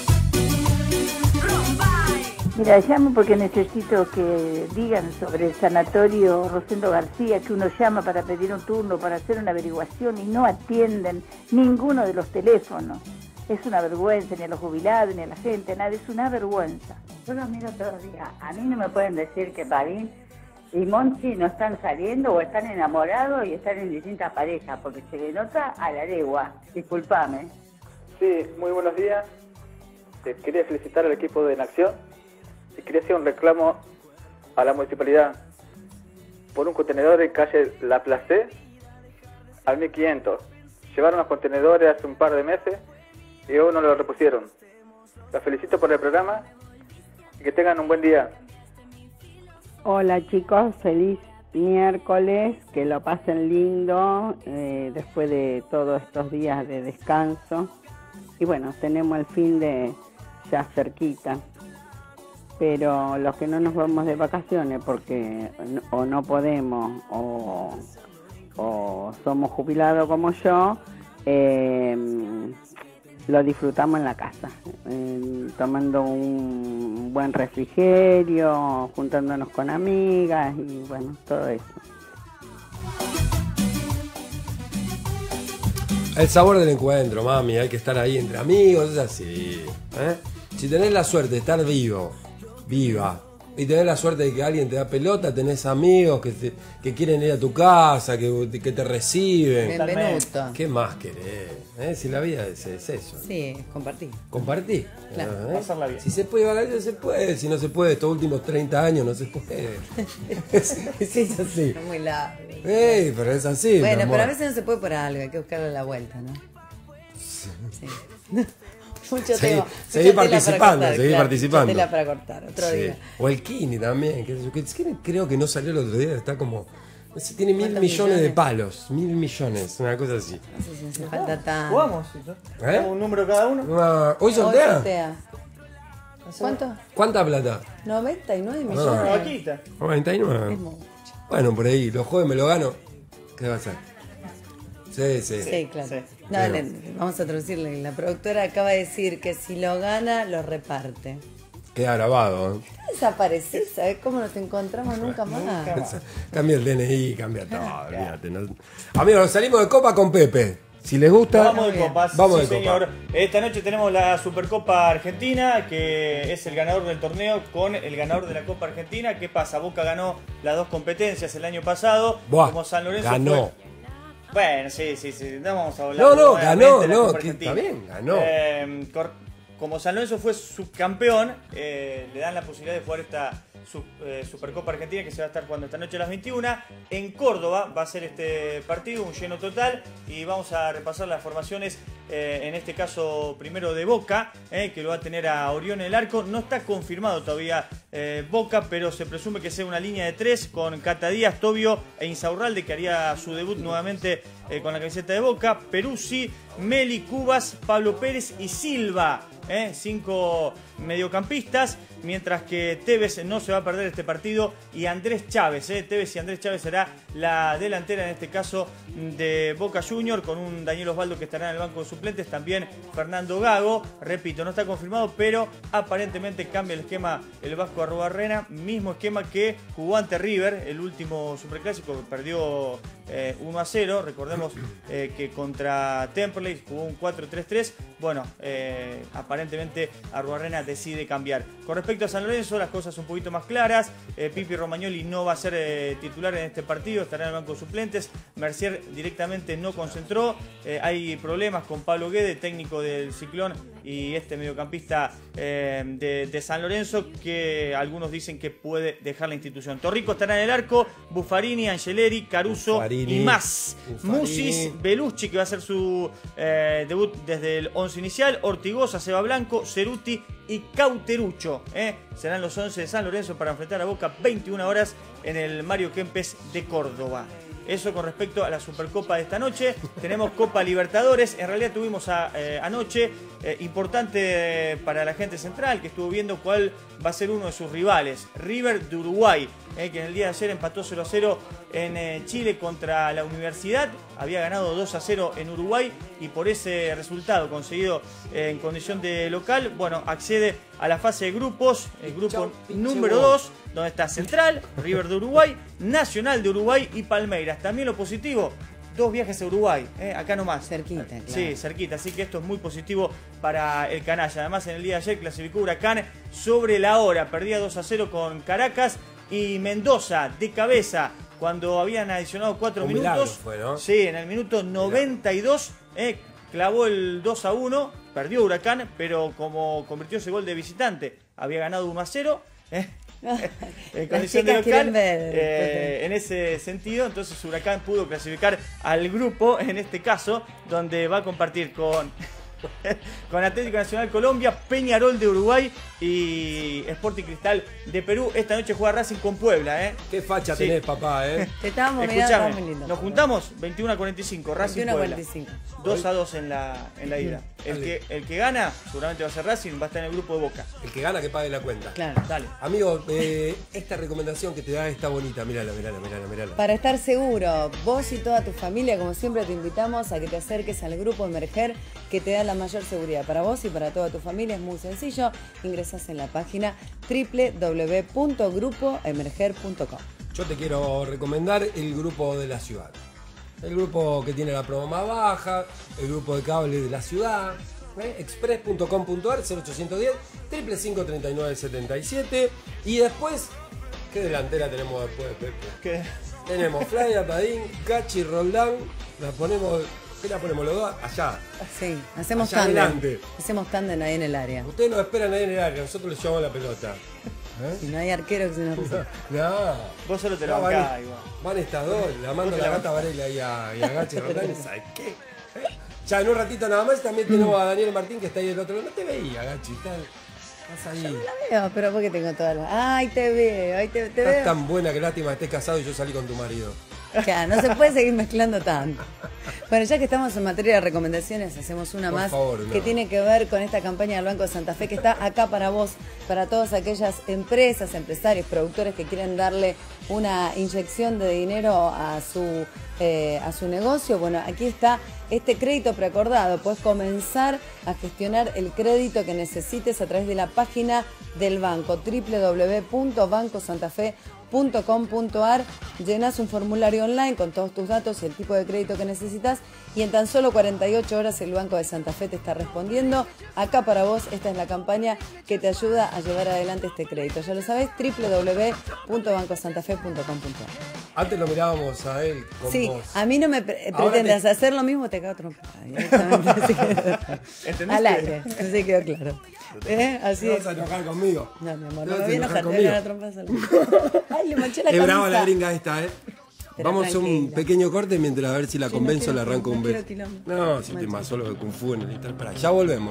Mira, llamo porque necesito que digan sobre el sanatorio Rosendo García, que uno llama para pedir un turno, para hacer una averiguación y no atienden ninguno de los teléfonos. Es una vergüenza, ni a los jubilados, ni a la gente, nada, es una vergüenza. Yo los miro todos los días. A mí no me pueden decir que Parín y Monchi no están saliendo o están enamorados y están en distintas parejas, porque se le nota a la legua. Disculpame. Sí, muy buenos días. Eh, quería felicitar al equipo de En Acción y quería hacer un reclamo a la municipalidad por un contenedor en calle La Placé al mil quinientos. Llevaron los contenedores hace un par de meses y aún no lo repusieron. Los felicito por el programa y que tengan un buen día. Hola chicos, feliz miércoles, que lo pasen lindo eh, después de todos estos días de descanso. Y bueno, tenemos el fin de ya cerquita, pero los que no nos vamos de vacaciones porque no- o no podemos o, o somos jubilados como yo, eh, lo disfrutamos en la casa, eh, tomando un buen refrigerio, juntándonos con amigas y bueno, todo eso. El sabor del encuentro, mami, hay que estar ahí entre amigos, es así. ¿eh? Si tenés la suerte de estar vivo, viva, y tenés la suerte de que alguien te da pelota, tenés amigos que, te- que quieren ir a tu casa, que, que te reciben. Bienvenuto. ¿Qué más querés? ¿eh? Si la vida es, es eso. Sí, compartí. Compartí. Claro. ¿eh? Pasarla bien. Si se puede valer, se puede. Si no se puede, estos últimos treinta años no se puede. es, es- es así. Es muy largo. Ey, pero es así. mi Bueno, amor. pero a veces no se puede por algo, hay que buscarle la vuelta, ¿no? Sí. Mucho Seguí- tema. seguí mucha tela para participando, cortar, seguí claro, participando. mucha tela para cortar, otro Sí. día. O el Kini también, que, que- que creo que no salió el otro día, está como. No sé, tiene mil ¿Cuántos millones, de millones? palos, mil millones, una cosa así. No sé si hace falta tan... Jugamos, ¿Eh? un número cada uno. Ah, ¿Hoy Hoy sortea? sortea. ¿Cuánto? ¿Cuánta plata? noventa y nueve Ah. millones. Una vaquita. noventa y nueve. Es mucho. Bueno, por ahí, los jueves me lo gano. ¿Qué va a hacer? Sí, sí. Sí, claro. Sí. No, Sí. le- vamos a traducirle. La productora acaba de decir que si lo gana, lo reparte. Queda grabado. ¿eh? Desaparecí, ¿sabes cómo nos encontramos nunca más? Cambia el D N I, cambia todo, olvídate. ¿no? Amigos, salimos de copa con Pepe. Si les gusta, Vamos de copas, vamos sí, de señor. copa. Esta noche tenemos la Supercopa Argentina, que es el ganador del torneo con el ganador de la Copa Argentina. ¿Qué pasa? Boca ganó las dos competencias el año pasado. Buah, como San Lorenzo ganó. fue- Bueno, sí, sí, sí. No vamos a hablar. No, no, nuevamente ganó, de la no, Copa que Argentina. está bien, ganó. Eh, cor- como San Lorenzo fue subcampeón, eh, le dan la posibilidad de jugar esta su- eh, Supercopa Argentina que se va a estar jugando esta noche a las veintiuna. En Córdoba va a ser este partido, un lleno total. Y vamos a repasar las formaciones, eh, en este caso primero de Boca, eh, que lo va a tener a Orión en el arco. No está confirmado todavía eh, Boca, pero se presume que sea una línea de tres con Cata Díaz, Tobio e Insaurralde, que haría su debut nuevamente eh, con la camiseta de Boca. Peruzzi, Meli, Cubas, Pablo Pérez y Silva. ¿eh? Cinco mediocampistas, mientras que Tevez no se va a perder este partido y Andrés Chávez, ¿eh? Tevez y Andrés Chávez será la delantera en este caso de Boca Junior, con un Daniel Osvaldo que estará en el banco de suplentes, también Fernando Gago, repito, no está confirmado, pero aparentemente cambia el esquema el Vasco Marco Arruabarrena, mismo esquema que jugó ante River, el último superclásico que perdió eh, uno a cero. Recordemos eh, que contra Temperley jugó un cuatro tres tres. Bueno, eh, aparentemente Arruabarrena decide cambiar. Con respecto a San Lorenzo, las cosas un poquito más claras. Eh, Pipi Romagnoli no va a ser eh, titular en este partido, estará en el banco de suplentes. Mercier directamente no concentró. Eh, hay problemas con Pablo Guede, técnico del Ciclón, y este mediocampista eh, de, de San Lorenzo, que algunos dicen que puede dejar la institución. Torrico estará en el arco, Buffarini, Angeleri, Caruso Buffarini, y más. Buffarini. Musis, Belucci, que va a hacer su eh, debut desde el once inicial, Ortigosa, Seba Blanco, Ceruti y Cauterucho. Eh. Serán los once de San Lorenzo para enfrentar a Boca veintiuna horas en el Mario Kempes de Córdoba. Eso con respecto a la Supercopa de esta noche. Tenemos Copa Libertadores. En realidad tuvimos a, eh, anoche, eh, importante eh, para la gente central, que estuvo viendo cuál va a ser uno de sus rivales. River de Uruguay, eh, que en el día de ayer empató cero a cero en eh, Chile contra la Universidad. Había ganado dos a cero en Uruguay y por ese resultado conseguido eh, en condición de local, bueno, accede a la fase de grupos, el grupo número dos, donde está Central, River de Uruguay, Nacional de Uruguay y Palmeiras. También lo positivo, dos viajes a Uruguay, eh, acá nomás. Cerquita, claro. Sí, cerquita, así que esto es muy positivo para el canalla. Además, en el día de ayer clasificó Huracán sobre la hora, perdía dos a cero con Caracas, y Mendoza de cabeza, cuando habían adicionado cuatro Un minutos. Fue, ¿no? Sí, en el minuto noventa y dos, eh, clavó el dos a uno, perdió Huracán, pero como convirtió ese gol de visitante, había ganado uno a cero. Eh, en condición de local, eh, en ese sentido, entonces Huracán pudo clasificar al grupo, en este caso, donde va a compartir con con Atlético Nacional Colombia, Peñarol de Uruguay y Sporting Cristal de Perú. Esta noche juega Racing con Puebla, ¿eh? Qué facha Sí. tenés, papá, ¿eh? Te estábamos mirando, Escuchame, estamos muy lindos. nos juntamos veintiuno a cuarenta y cinco, Racing veintiuno a Puebla. cuarenta y cinco. dos a dos en la, en la ida. El que, el que gana, seguramente va a ser Racing, va a estar en el grupo de Boca. El que gana que pague la cuenta. Claro. Dale. Amigo, eh, esta recomendación que te da está bonita. Mírala, mírala, mírala, mírala. Para estar seguro, vos y toda tu familia, como siempre, te invitamos a que te acerques al grupo Emerger, que te da la mayor seguridad para vos y para toda tu familia. Es muy sencillo. Ingresás en la página doble u doble u doble u punto grupo emerger punto com. Yo te quiero recomendar el grupo de la ciudad. El grupo que tiene la promo más baja, el grupo de cable de la ciudad, ¿eh? express punto com punto ar, cero ochocientos diez, cinco cinco tres nueve siete siete. Y después, ¿qué delantera tenemos después, Pepe? ¿Qué? Tenemos Flavia Padín, Cachi Roldán, la ponemos, ¿qué la ponemos los dos? Allá. Sí, hacemos Allá tándem. adelante. Hacemos tándem ahí en el área. Ustedes nos esperan ahí en el área, nosotros les llevamos la pelota. ¿Eh? Si no hay arquero que se nos reciba. No. Vos solo te lo No, bancás van, igual. van estas dos, la mando Vos te la la gata Varela y a, y a Gachi Roldán, ¿sabes qué? Ya en un ratito nada más también tenemos a Daniel Martín, que está ahí del otro lado. No te veía, Gachi, estás, estás ahí. Yo no la veo, pero porque tengo todas las... Ay, te veo, ay, te, te Estás veo. tan buena que lástima que estés casado y yo salí con tu marido. Claro, no se puede seguir mezclando tanto. Bueno, ya que estamos en materia de recomendaciones, hacemos una Por más favor, no. que tiene que ver con esta campaña del Banco de Santa Fe, que está acá para vos, para todas aquellas empresas, empresarios, productores que quieren darle una inyección de dinero a su, eh, a su negocio. Bueno, aquí está este crédito preacordado. Puedes comenzar a gestionar el crédito que necesites a través de la página del banco, doble u doble u doble u punto banco santa fe punto com punto ar. Llenas un formulario online con todos tus datos y el tipo de crédito que necesitas, y en tan solo cuarenta y ocho horas el Banco de Santa Fe te está respondiendo. Acá para vos, esta es la campaña que te ayuda a llevar adelante este crédito. Ya lo sabés, doble u doble u doble u punto banco santa fe punto com punto ar. Antes lo mirábamos a él con Sí, vos. a mí no me pre- Ahora pretendas te- hacer lo mismo, te cago trompada. Directamente, así que- ¿Entendiste? al aire, así quedó claro. ¿Eh? Así ¿Te es. vas a enojar conmigo? No, mi amor, ¿Te no vas me a voy a enojar enojar, te voy a conmigo? dar trompadas al- Ay, le manché la Es camisa. brava la gringa esta, ¿eh? Pero Vamos a un tranquila. pequeño corte mientras a ver si la Yo no convenzo, quiero le arranco quilombo, un no beso. quiero quilombo. No, si te Mancha. más solo de Kung Fu en el Inter. Para, ya volvemos.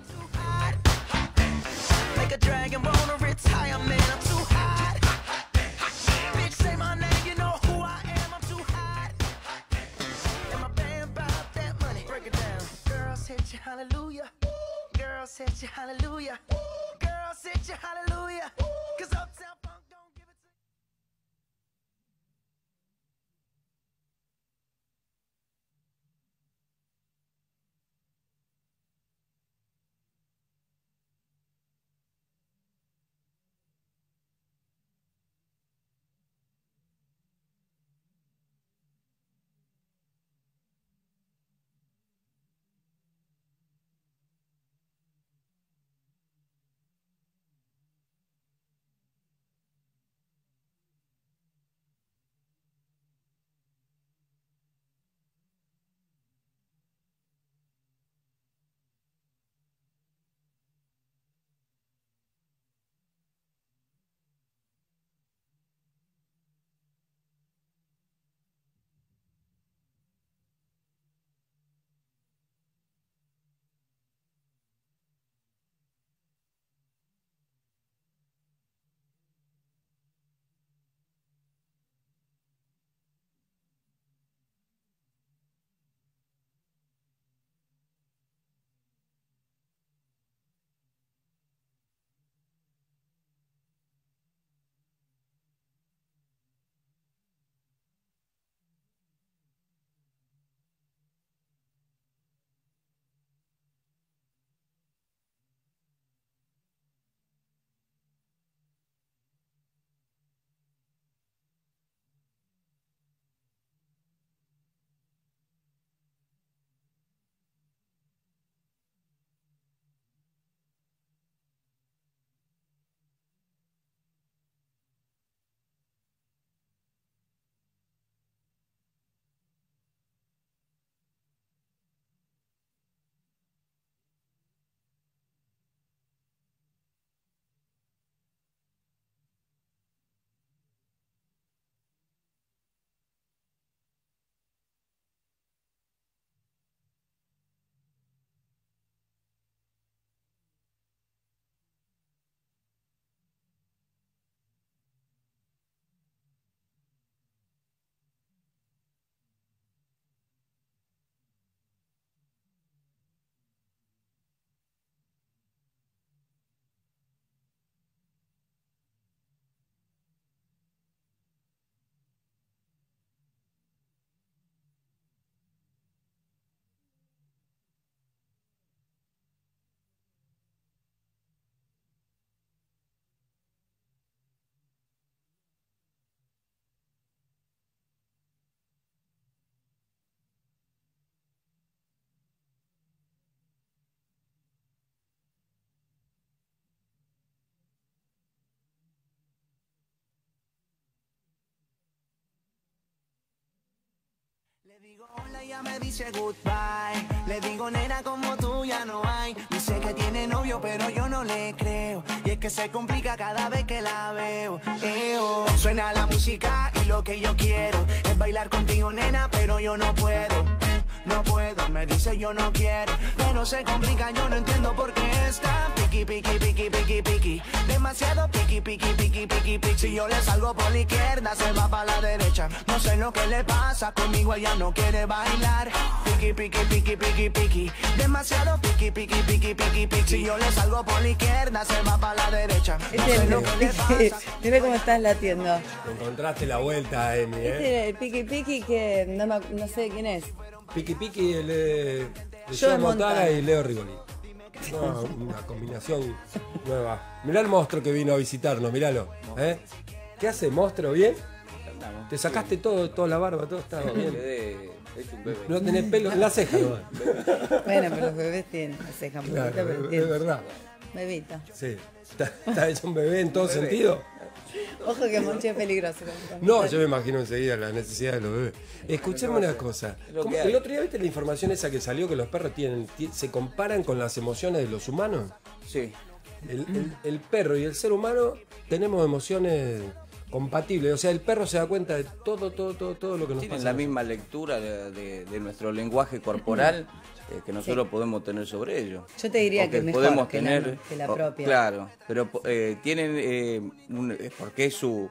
Like a dragon, wanna retire, man, I'm too hot. Bitch, say my name, you know who I am, I'm too hot. And my band bought that money. Break it down. Girls hit you, hallelujah. Girls hit you, hallelujah. Girls hit you, hallelujah. Cause Uptown Funk don't give it to Hola, ella me dice goodbye. Le digo, nena, como tú ya no hay. Dice que tiene novio, pero yo no le creo. Y es que se complica cada vez que la veo. Eo. Suena la música y lo que yo quiero es bailar contigo, nena, pero yo no puedo. No puedo, me dice yo no quiero, pero se complica, yo no entiendo por qué está piqui, piqui, piqui, piqui, piqui. Demasiado piqui, piqui, piqui, piqui, piqui. Si yo le salgo por la izquierda, se va para la derecha. No sé lo que le pasa, conmigo ella no quiere bailar. Piqui, piqui, piqui, piqui, piqui. Demasiado piqui, piqui, piqui, piqui, piqui. Si yo le salgo por la izquierda, se va para la derecha. No Este sé es lo el que le piqui. pasa. Mira cómo estás latiendo. Encontraste la vuelta, Emi, ¿eh? Este es el piqui piqui que no, me, no sé quién es. Piqui Piqui, el de Yo Joe de Montana Montana. y Leo Rigoli. No, una combinación nueva. Mirá el monstruo que vino a visitarnos, miralo. ¿Eh? ¿Qué hace, monstruo? ¿Bien? Te sacaste todo, toda la barba, todo está bien. Es un bebé. No tenés pelo en la ceja, ¿no? Bueno, pero los bebés tienen la ceja un poquito, Claro, pero es tienen. verdad. Bebito. Sí. ¿Está, está hecho un bebé en todo Bebé. sentido? Ojo que Monchi es peligroso. No, yo me imagino enseguida la necesidad de los bebés. Escuchame una cosa. lo ¿Cómo- que hay. el otro día viste la información esa que salió que los perros tienen, ti- se comparan con las emociones de los humanos. Sí. El, el- el perro y el ser humano tenemos emociones compatibles. O sea, el perro se da cuenta de todo, todo, todo, todo lo que nos Tienen pasa. la misma lectura de, de- de nuestro lenguaje corporal eh, que nosotros podemos tener sobre ellos. Yo te diría O que mejor podemos que la- tener, que la o- propia. Claro, pero eh, tienen, eh, un- eh, porque es su,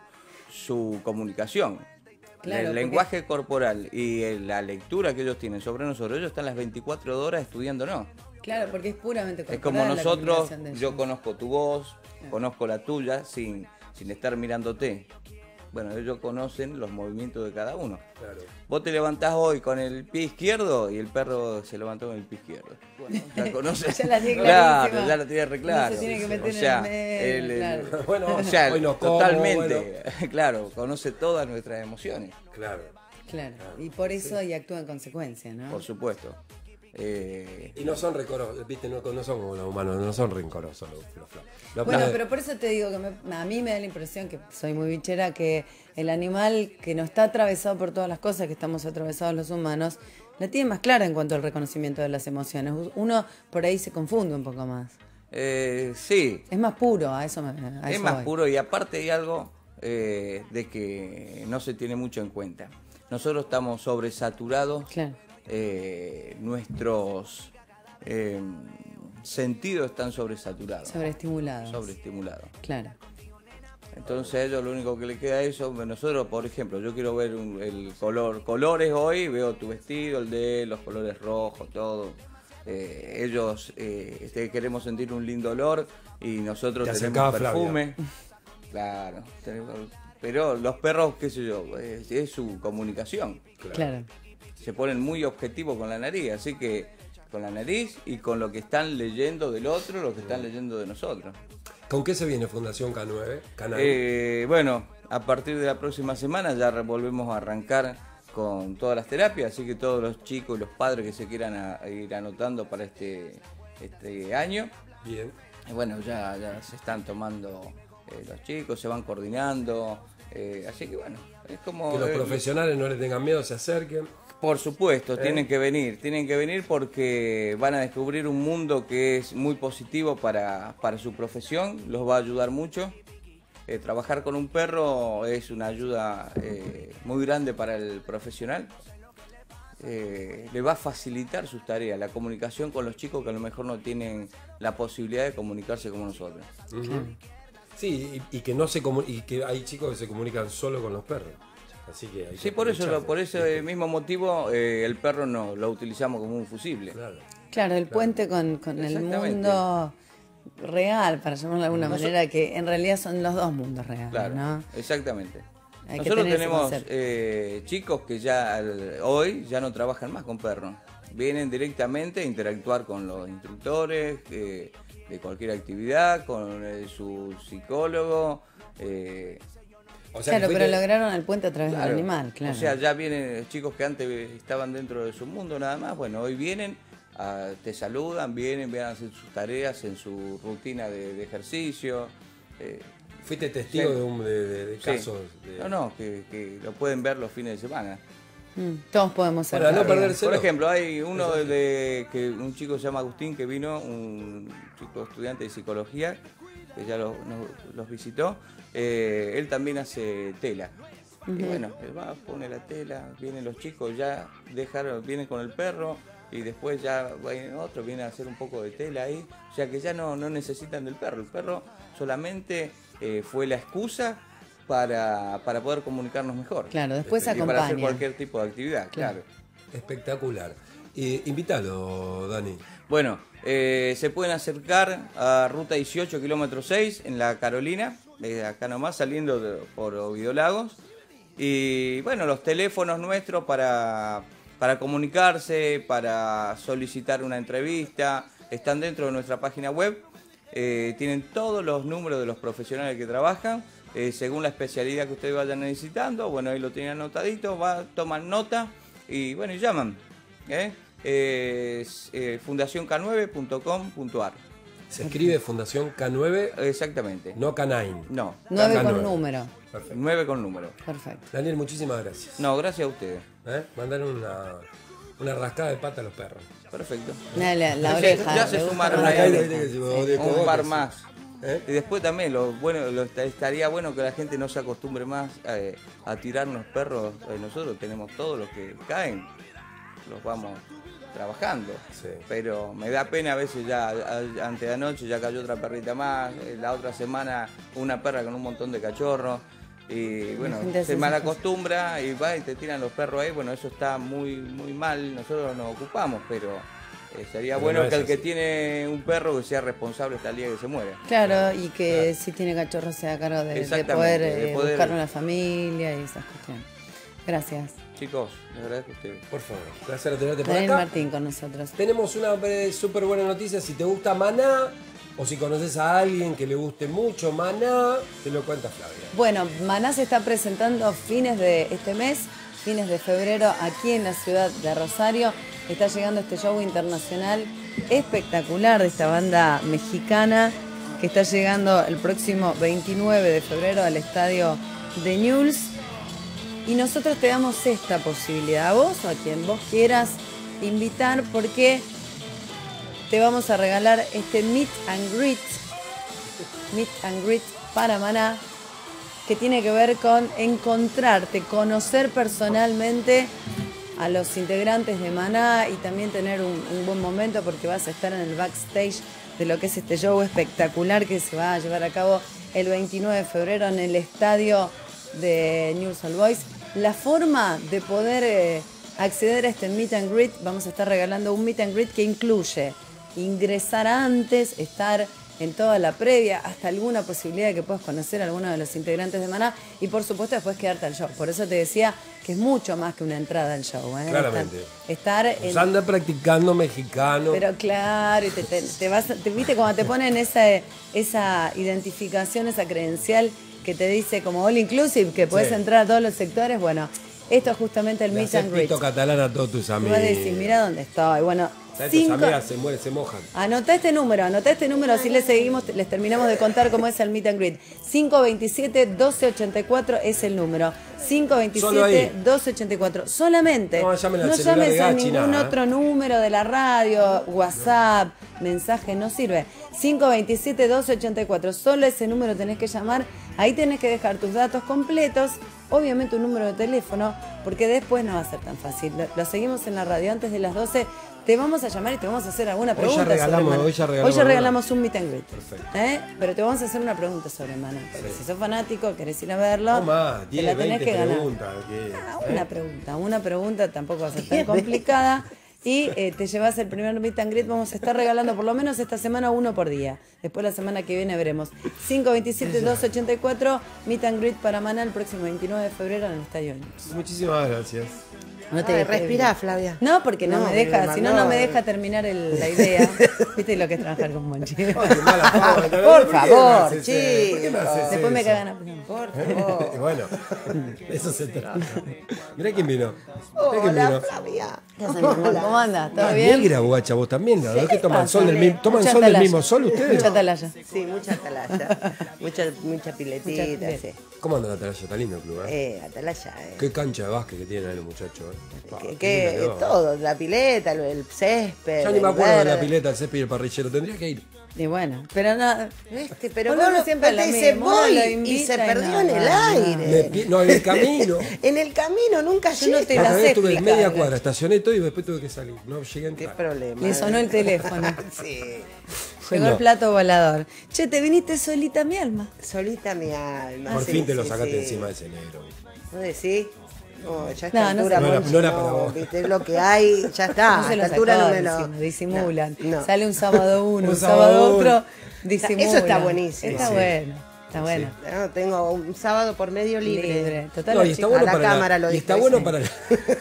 su comunicación. Claro, el porque- lenguaje corporal y eh, la lectura que ellos tienen sobre nosotros, ellos están las veinticuatro horas estudiándonos. Claro, porque es puramente Es corporal como la nosotros, comunicación de yo ellos. conozco tu voz, conozco la tuya sin, sin estar mirándote. Bueno, ellos conocen los movimientos de cada uno. Claro. Vos te levantás hoy con el pie izquierdo y el perro se levantó con el pie izquierdo. Bueno, ya conoces. Ya la tiene Claro, clarísima. ya la tiene re claro. No se tiene que meter o sea, en el medio, el- el- claro. Bueno, o sea, hoy no como, totalmente, claro, conoce todas nuestras emociones. Claro. Claro, y por eso y actúa en consecuencia, ¿no? Por supuesto. Eh, Y no son rencorosos, viste, no, no son como los humanos, no son rencorosos los, los fla- los Bueno, fla- pero por eso te digo que me- a mí me da la impresión, que soy muy bichera, que el animal que no está atravesado por todas las cosas que estamos atravesados los humanos, la tiene más clara en cuanto al reconocimiento de las emociones. Uno por ahí se confunde un poco más. eh, sí, Es más puro, a eso me a es eso más voy. puro y aparte hay algo eh, de que no se tiene mucho en cuenta. Nosotros estamos sobresaturados, eh, nuestros eh, sentidos están sobresaturados, Sobreestimulado. sobreestimulados. Claro. Entonces a ellos lo único que le queda es eso. Nosotros, por ejemplo, yo quiero ver un- el color, colores hoy, veo tu vestido, el de él, los colores rojos, todo. Eh, ellos eh, este, queremos sentir un lindo olor y nosotros Te tenemos acercaba Flavia. perfume. Claro, tenemos- pero los perros, qué sé yo, es, es su comunicación. Claro. Se ponen muy objetivos con la nariz, así que con la nariz y con lo que están leyendo del otro, lo que están leyendo de nosotros. ¿Con qué se viene Fundación K nueve? Canal. Eh, bueno, a partir de la próxima semana ya re- volvemos a arrancar con todas las terapias, así que todos los chicos y los padres que se quieran a- a ir anotando para este, este año. Bien. Eh, Bueno, ya, ya se están tomando eh, los chicos, se van coordinando, eh, así que bueno, es como... Que los eh, profesionales no le tengan miedo, se acerquen. Por supuesto, ¿Eh? tienen que venir, tienen que venir porque van a descubrir un mundo que es muy positivo para, para su profesión, los va a ayudar mucho. Eh, trabajar con un perro es una ayuda eh, muy grande para el profesional. Eh, le va a facilitar sus tareas, la comunicación con los chicos que a lo mejor no tienen la posibilidad de comunicarse como nosotros. Ujú. Sí, y, y que no se comu- y que hay chicos que se comunican solo con los perros. Así que hay que Sí, por eso, aprovecharlo. por ese mismo motivo eh, el perro no lo utilizamos como un fusible. Claro, el puente con, con el Exactamente. mundo real, para llamarlo de alguna Noso- manera, que en realidad son los dos mundos reales, Claro, ¿no? exactamente. Hay que Nosotros tener ese tenemos concepto. eh, chicos que ya al- hoy ya no trabajan más con perros. Vienen directamente a interactuar con los instructores eh, de cualquier actividad, con eh, su psicólogo. eh, Claro, pero lograron el puente a través Claro. del animal, claro. O sea, ya vienen chicos que antes estaban dentro de su mundo nada más. Bueno, hoy vienen, ah, te saludan, vienen, vienen a hacer sus tareas en su rutina de, de ejercicio. eh, Fuiste testigo sí. de, un, de, de- de Sí. casos. De... No, no, que, que lo pueden ver los fines de semana. Mm, todos podemos ser. Para no Javier. perdérselo. Por ejemplo, hay uno de que un chico se llama Agustín que vino, un chico estudiante de psicología, que ya los, nos- los visitó. Eh, él también hace tela. Y Ujú. bueno, él va, pone la tela, vienen los chicos, ya dejaron, vienen con el perro y después ya viene otro, viene a hacer un poco de tela ahí. O sea que ya no, no necesitan del perro. El perro solamente eh, fue la excusa para, para poder comunicarnos mejor. Claro, después y para hacer acompaña. cualquier tipo de actividad, claro. Espectacular. Eh, invítalo, Dani. Bueno, eh, se pueden acercar a Ruta dieciocho, kilómetro seis, en la Carolina, desde acá nomás, saliendo de- por Ovidio Lagos. Y bueno, los teléfonos nuestros para, para comunicarse, para solicitar una entrevista, están dentro de nuestra página web. Eh, tienen todos los números de los profesionales que trabajan, eh, según la especialidad que ustedes vayan necesitando. Bueno, ahí lo tienen anotadito, va, toman nota y bueno, y llaman. ¿eh? Es eh, fundación k nueve punto com punto a r. Se escribe Fundación K nueve. Exactamente. No K nueve. No. Nueve K con nueve. número. Perfecto. nueve con número. Perfecto. Daniel, muchísimas gracias. No, gracias a ustedes. ¿Eh? Mandar una, una rascada de pata a los perros. Perfecto. La, la- la Ya- oreja. Ya le se gusta sumaron la ahí Acá oreja. viste que se me odia un cogotes. par más. ¿Eh? Y después también, lo bueno, lo, estaría bueno que la gente no se acostumbre más eh, a tirarnos perros. Eh, nosotros tenemos todos los que caen, los vamos trabajando. Sí. Pero me da pena a veces ya, a- antes de anoche ya cayó otra perrita más, eh, la otra semana una perra con un montón de cachorros. Y bueno, gente hace se esas malacostumbra y va y te tiran los perros ahí. Bueno, eso está muy, muy mal, nosotros nos ocupamos, pero eh, sería Pero bueno no es que el que así. tiene un perro que sea responsable hasta el día que se muere. Claro, y que si tiene cachorro se haga cargo de, de Exactamente, poder, de eh, poder- buscar una familia y esas cuestiones. Gracias. Chicos, les agradezco a ustedes. Por favor, placer tenerte por Daniel acá. Martín con nosotros. Tenemos una eh, súper buena noticia. Si te gusta Maná, o si conoces a alguien que le guste mucho Maná, te lo cuenta Flavia. Bueno, Maná se está presentando a fines de este mes, fines de febrero, aquí en la ciudad de Rosario. Está llegando este show internacional espectacular de esta banda mexicana que está llegando el próximo veintinueve de febrero al estadio de Newell's. Y nosotros te damos esta posibilidad a vos o a quien vos quieras invitar porque te vamos a regalar este Meet and Greet, Meet and Greet para Maná, que tiene que ver con encontrarte, conocer personalmente a los integrantes de Maná y también tener un, un buen momento porque vas a estar en el backstage de lo que es este show espectacular que se va a llevar a cabo el veintinueve de febrero en el estadio de Newell's Old Boys. La forma de poder eh, acceder a este Meet and Greet, vamos a estar regalando un Meet and Greet que incluye ingresar antes, estar en toda la previa, hasta alguna posibilidad de que puedas conocer a alguno de los integrantes de Maná y por supuesto después quedarte al show. Por eso te decía que es mucho más que una entrada al show. ¿eh? Claramente. Estar, estar Pues en... anda practicando mexicano. Pero claro, y te, te- te vas, te, viste cuando te ponen esa, esa identificación, esa credencial que te dice como all inclusive, que puedes Sí. entrar a todos los sectores, bueno, esto es justamente el Le meet haces and greet. pito catalán a todos tus Y amigos. vas a decir, mira dónde estoy. Bueno, ¿Sabes? Tus cinco... amigas se mueren, se mojan. Anotá este número, anotá este número, así les seguimos, les terminamos de contar cómo es el meet and greet. cinco veintisiete, doce ochenta y cuatro es el número. cinco Solo veintisiete, ahí. doce ochenta y cuatro. Solamente. No llamen al No celular llames de a Gachi, ningún nada, ¿eh? otro número de la radio, WhatsApp, mensaje, no sirve. cinco veintisiete, doce ochenta y cuatro. Solo ese número tenés que llamar. Ahí tenés que dejar tus datos completos, obviamente un número de teléfono, porque después no va a ser tan fácil. Lo, lo seguimos en la radio antes de las doce. Te vamos a llamar y te vamos a hacer alguna Hoy ya pregunta regalamos- sobre Maná. hoy ya regalamos Hoy ya alguna. regalamos un meet and greet. Perfecto. ¿Eh? Pero te vamos a hacer una pregunta sobre Maná. Porque si sos fanático, querés ir a verlo, No más, te diez, la tenés veinte que ganar. preguntas. que- Ah, ¿eh? una pregunta, una pregunta tampoco va a ser tan complicada. Y eh, te llevas el primer meet and greet. Vamos a estar regalando por lo menos esta semana uno por día. Después la semana que viene veremos. cinco veintisiete, doce ochenta y cuatro, meet and greet para Maná el próximo veintinueve de febrero en el Estadio Newell's. Muchísimas gracias. No te Ay, dejé respirá, bien. Flavia. No, porque no, No, me me deja, lo si no, mandó. no me deja terminar el- la idea. ¿Viste lo que es trabajar con Monchi? Ay, qué mala fama, Por ¿por qué me favor, haces eso? ¿Por qué me chicos. haces Después me eso? cagan a pleno. Por favor. Bueno, de eso se trata. Mirá quién vino. Mirá quién Hola, vino. Flavia. ¿Cómo andas? ¿Todo Ah, bien? negra, guacha, vos también, ¿no? ¿Qué toman pasa? sol del mismo, toman Mucha sol del atalaya. mismo sol ustedes? Mucha atalaya. Sí, mucha atalaya. mucha, mucha piletita, Mucha sí. ¿Cómo anda la atalaya? Está lindo el club, ¿eh? Eh, atalaya, eh. Qué cancha de básquet que tienen ahí los muchachos. ¿eh? que, que todo, la pileta, el, el césped. Yo ni me el acuerdo de verde. la pileta, el césped y el parrillero. Tendría que ir. Y bueno, pero no. Este, pero Uno vos siempre siempre lo dice mismo, uno voy lo y invita se y perdió no, en el no, aire. Me pi- no, en el camino. En el camino nunca Yo no llegué. te La la otra sé vez estuve explicar. media cuadra, estacioné todo y después tuve que salir. No llegué a entrar. Qué problema. Le sonó el teléfono. Sí. Llegó No. el plato volador. Che, te viniste solita mi alma. Solita mi alma. Por sí, fin te lo sí, sacaste sí. encima de ese negro. ¿No decís? No, ya a No, esta no altura, se- No era- Monchi, no era para vos. viste, es lo que hay, ya está. No se a lo esta altura sacó no me lo... encima, disimulan. No, no. Sale un sábado uno, Un un sábado sábado otro, uno. disimulan. Eso está buenísimo. Está Sí. bueno, está bueno. No, tengo un sábado por medio libre. Libre. Total, No, los y está chicos- bueno a la para cámara lo y dijo está ese. bueno para la...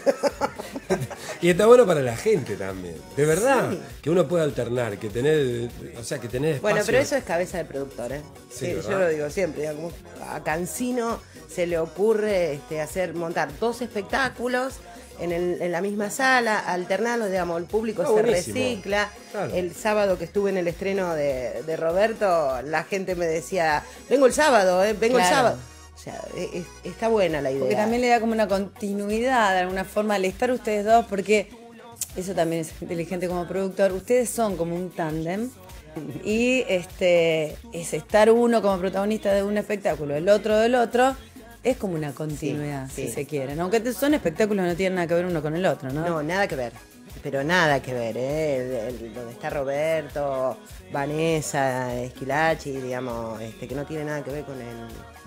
y está bueno para la gente también. De verdad, Sí. que uno pueda alternar, que tener, o sea, que tener espacio. Bueno, pero eso es cabeza de productor, ¿eh? Sí, Sí, ¿verdad? yo lo digo siempre. Digo, como a Cancino se le ocurre este, hacer montar dos espectáculos en, el- en la misma sala, alternarlos, digamos, el público Está se buenísimo. recicla. Claro. El sábado que estuve en el estreno de, de Roberto, la gente me decía, vengo el sábado, ¿eh? Vengo el Claro. sábado. O sea, es- es- está buena la idea. Porque también le da como una continuidad de alguna forma al estar ustedes dos, porque eso también es inteligente como productor. Ustedes son como un tándem y este es estar uno como protagonista de un espectáculo, el otro del otro. Es como una continuidad, Sí, si sí. se quieren. Aunque te- son espectáculos que no tienen nada que ver uno con el otro, ¿no? No, nada que ver. Pero nada que ver, ¿eh? El- el- donde está Roberto, Vanessa, Esquilachi, digamos, este, que no tiene nada que ver con el...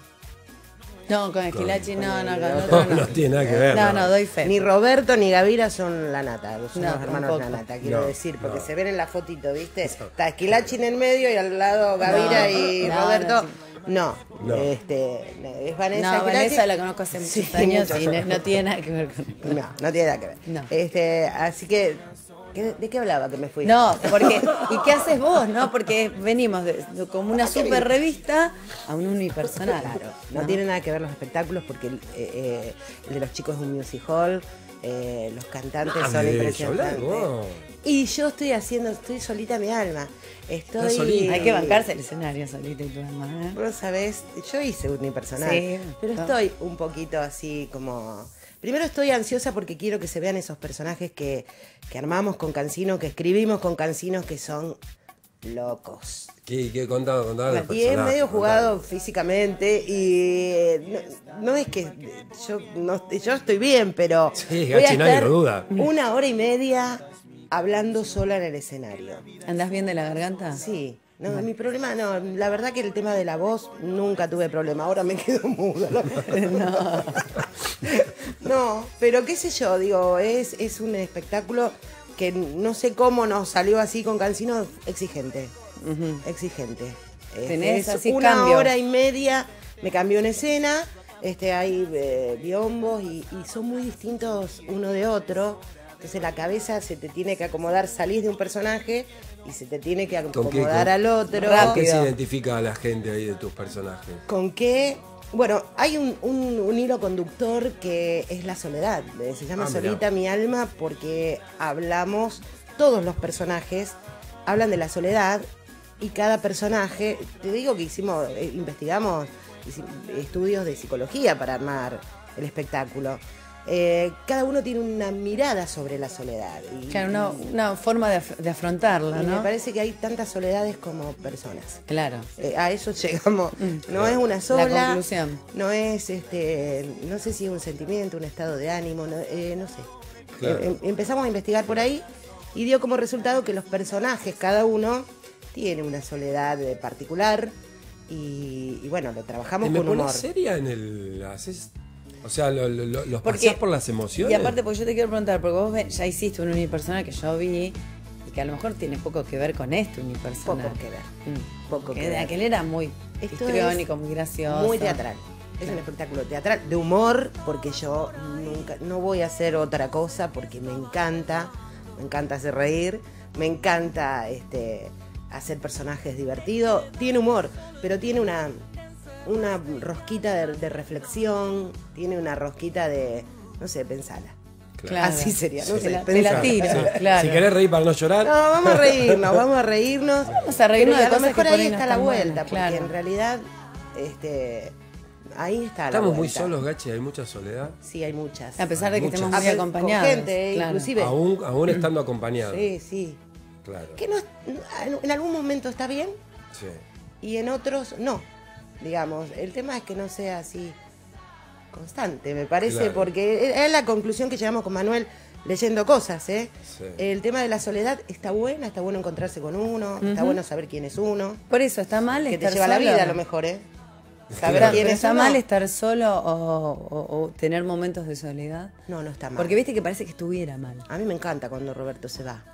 No, con Esquilachi no, no, con el No, otro No, no. no tiene nada que ver. No, no, doy fe. Ni Roberto ni Gavira son la nata, son No, los hermanos de la tampoco. nata, quiero No, decir, porque no. se ven en la fotito, ¿viste? Está Esquilachi en el medio y al lado Gavira No, y no, Roberto. no, No, No. este, es Vanessa. No, Esquilachi. Vanessa la conozco hace muchos Sí, años muchos y no, años. no tiene nada que ver con... No, no tiene nada que ver. No. Este, así que, ¿qué- ¿de qué hablaba que me fui? No, porque ¿y qué haces vos, no? Porque venimos de, de como una super revista a un unipersonal. Claro, no, tiene nada que ver los espectáculos porque el, eh, eh, el de los chicos es un music hall, eh, los cantantes Ah, son de ello, hablá de impresionantes. vos. Y yo estoy haciendo, estoy solita mi alma. Estoy. Estás solita. Hay que bancarse el escenario solita y tu alma, ¿eh? Vos sabés, yo hice unipersonal, Sí, pero no. estoy un poquito así como. Primero estoy ansiosa porque quiero que se vean esos personajes que, que armamos con Cancino, que escribimos con Cancino, que son locos. ¿Qué, qué contaba? Contaba los Y es personajes, medio contaba. jugado físicamente y eh, no, no es que yo no yo estoy bien, pero Sí, voy a Gachi, nadie estar lo duda. una hora y media hablando sola en el escenario. ¿Andás bien de la garganta? Sí. No, mi problema, no, la verdad que el tema de la voz nunca tuve problema, ahora me quedo muda. la verdad. no. No, pero qué sé yo, digo, es, es un espectáculo que no sé cómo nos salió así con Cancino, exigente, exigente. Este, Tenés es así una cambio. hora y media, me cambió en escena, este, hay eh, biombos y, y son muy distintos uno de otro. Entonces la cabeza se te tiene que acomodar, salís de un personaje y se te tiene que ¿Con qué, acomodar con- al otro. ¿Con qué se identifica a la gente ahí de tus personajes? ¿Con qué? Bueno, hay un, un- un hilo conductor que es la soledad. eh, Se llama Ah, mirá. Solita mi alma porque hablamos, todos los personajes hablan de la soledad y cada personaje, te digo que hicimos, eh, investigamos hici- estudios de psicología para armar el espectáculo. Eh, cada uno tiene una mirada sobre la soledad. Y, Claro, una, una forma de, af- de afrontarla, y ¿no? me parece que hay tantas soledades como personas. Claro. Eh, a eso llegamos. No Claro. es una sola. La conclusión. No es, este, no sé si es un sentimiento, un estado de ánimo, no, eh, no sé. Claro. Eh, em- empezamos a investigar por ahí y dio como resultado que los personajes, cada uno, tiene una soledad eh, particular y, y bueno, lo trabajamos ¿Me con pones humor. seria en el... haces- o sea, lo, lo- lo- los Porque- pasás por las emociones? Y aparte, porque yo te quiero preguntar, porque vos ve- ya hiciste un unipersonal que yo vi y que a lo mejor tiene poco que ver con este unipersonal. Poco que ver. Mm. Poco Que que ver. aquel era muy Esto histriónico, es muy gracioso. Muy teatral. Es un espectáculo teatral de humor porque yo nunca no voy a hacer otra cosa porque me encanta, me encanta hacer reír, me encanta este hacer personajes divertidos, tiene humor, pero tiene una una rosquita de, de reflexión, tiene una rosquita de no sé, pensala. Claro. Así sería, no Sí, sé, te la- te pensala. la tiro, claro. Si querés reír para no llorar... No, vamos a reírnos, vamos a reírnos. Vamos a reírnos Pero de a lo cosas mejor que por ahí ahí no está la están vuelta, buenas, porque claro. en realidad, este, ahí está la Estamos muy vuelta. solos, Gachi, hay mucha soledad. Sí, hay muchas. A pesar de que Muchas. estemos muy A ver, acompañados. con gente, claro. inclusive. Aún, aún estando acompañados. Sí, sí. Claro. Que no, en algún momento está bien Sí. y en otros no. Digamos, el tema es que no sea así constante, me parece, Claro. porque es la conclusión que llegamos con Manuel leyendo cosas, ¿eh? Sí. El tema de la soledad está buena, está bueno encontrarse con uno, está Ujú. bueno saber quién es uno. Por eso está mal Que te estar lleva la solo. vida a lo mejor, ¿eh? Saber Pero, quién pero es está uno. mal estar solo o, o- o tener momentos de soledad. No, no está mal. Porque viste que parece que estuviera mal. A mí me encanta cuando Roberto se va.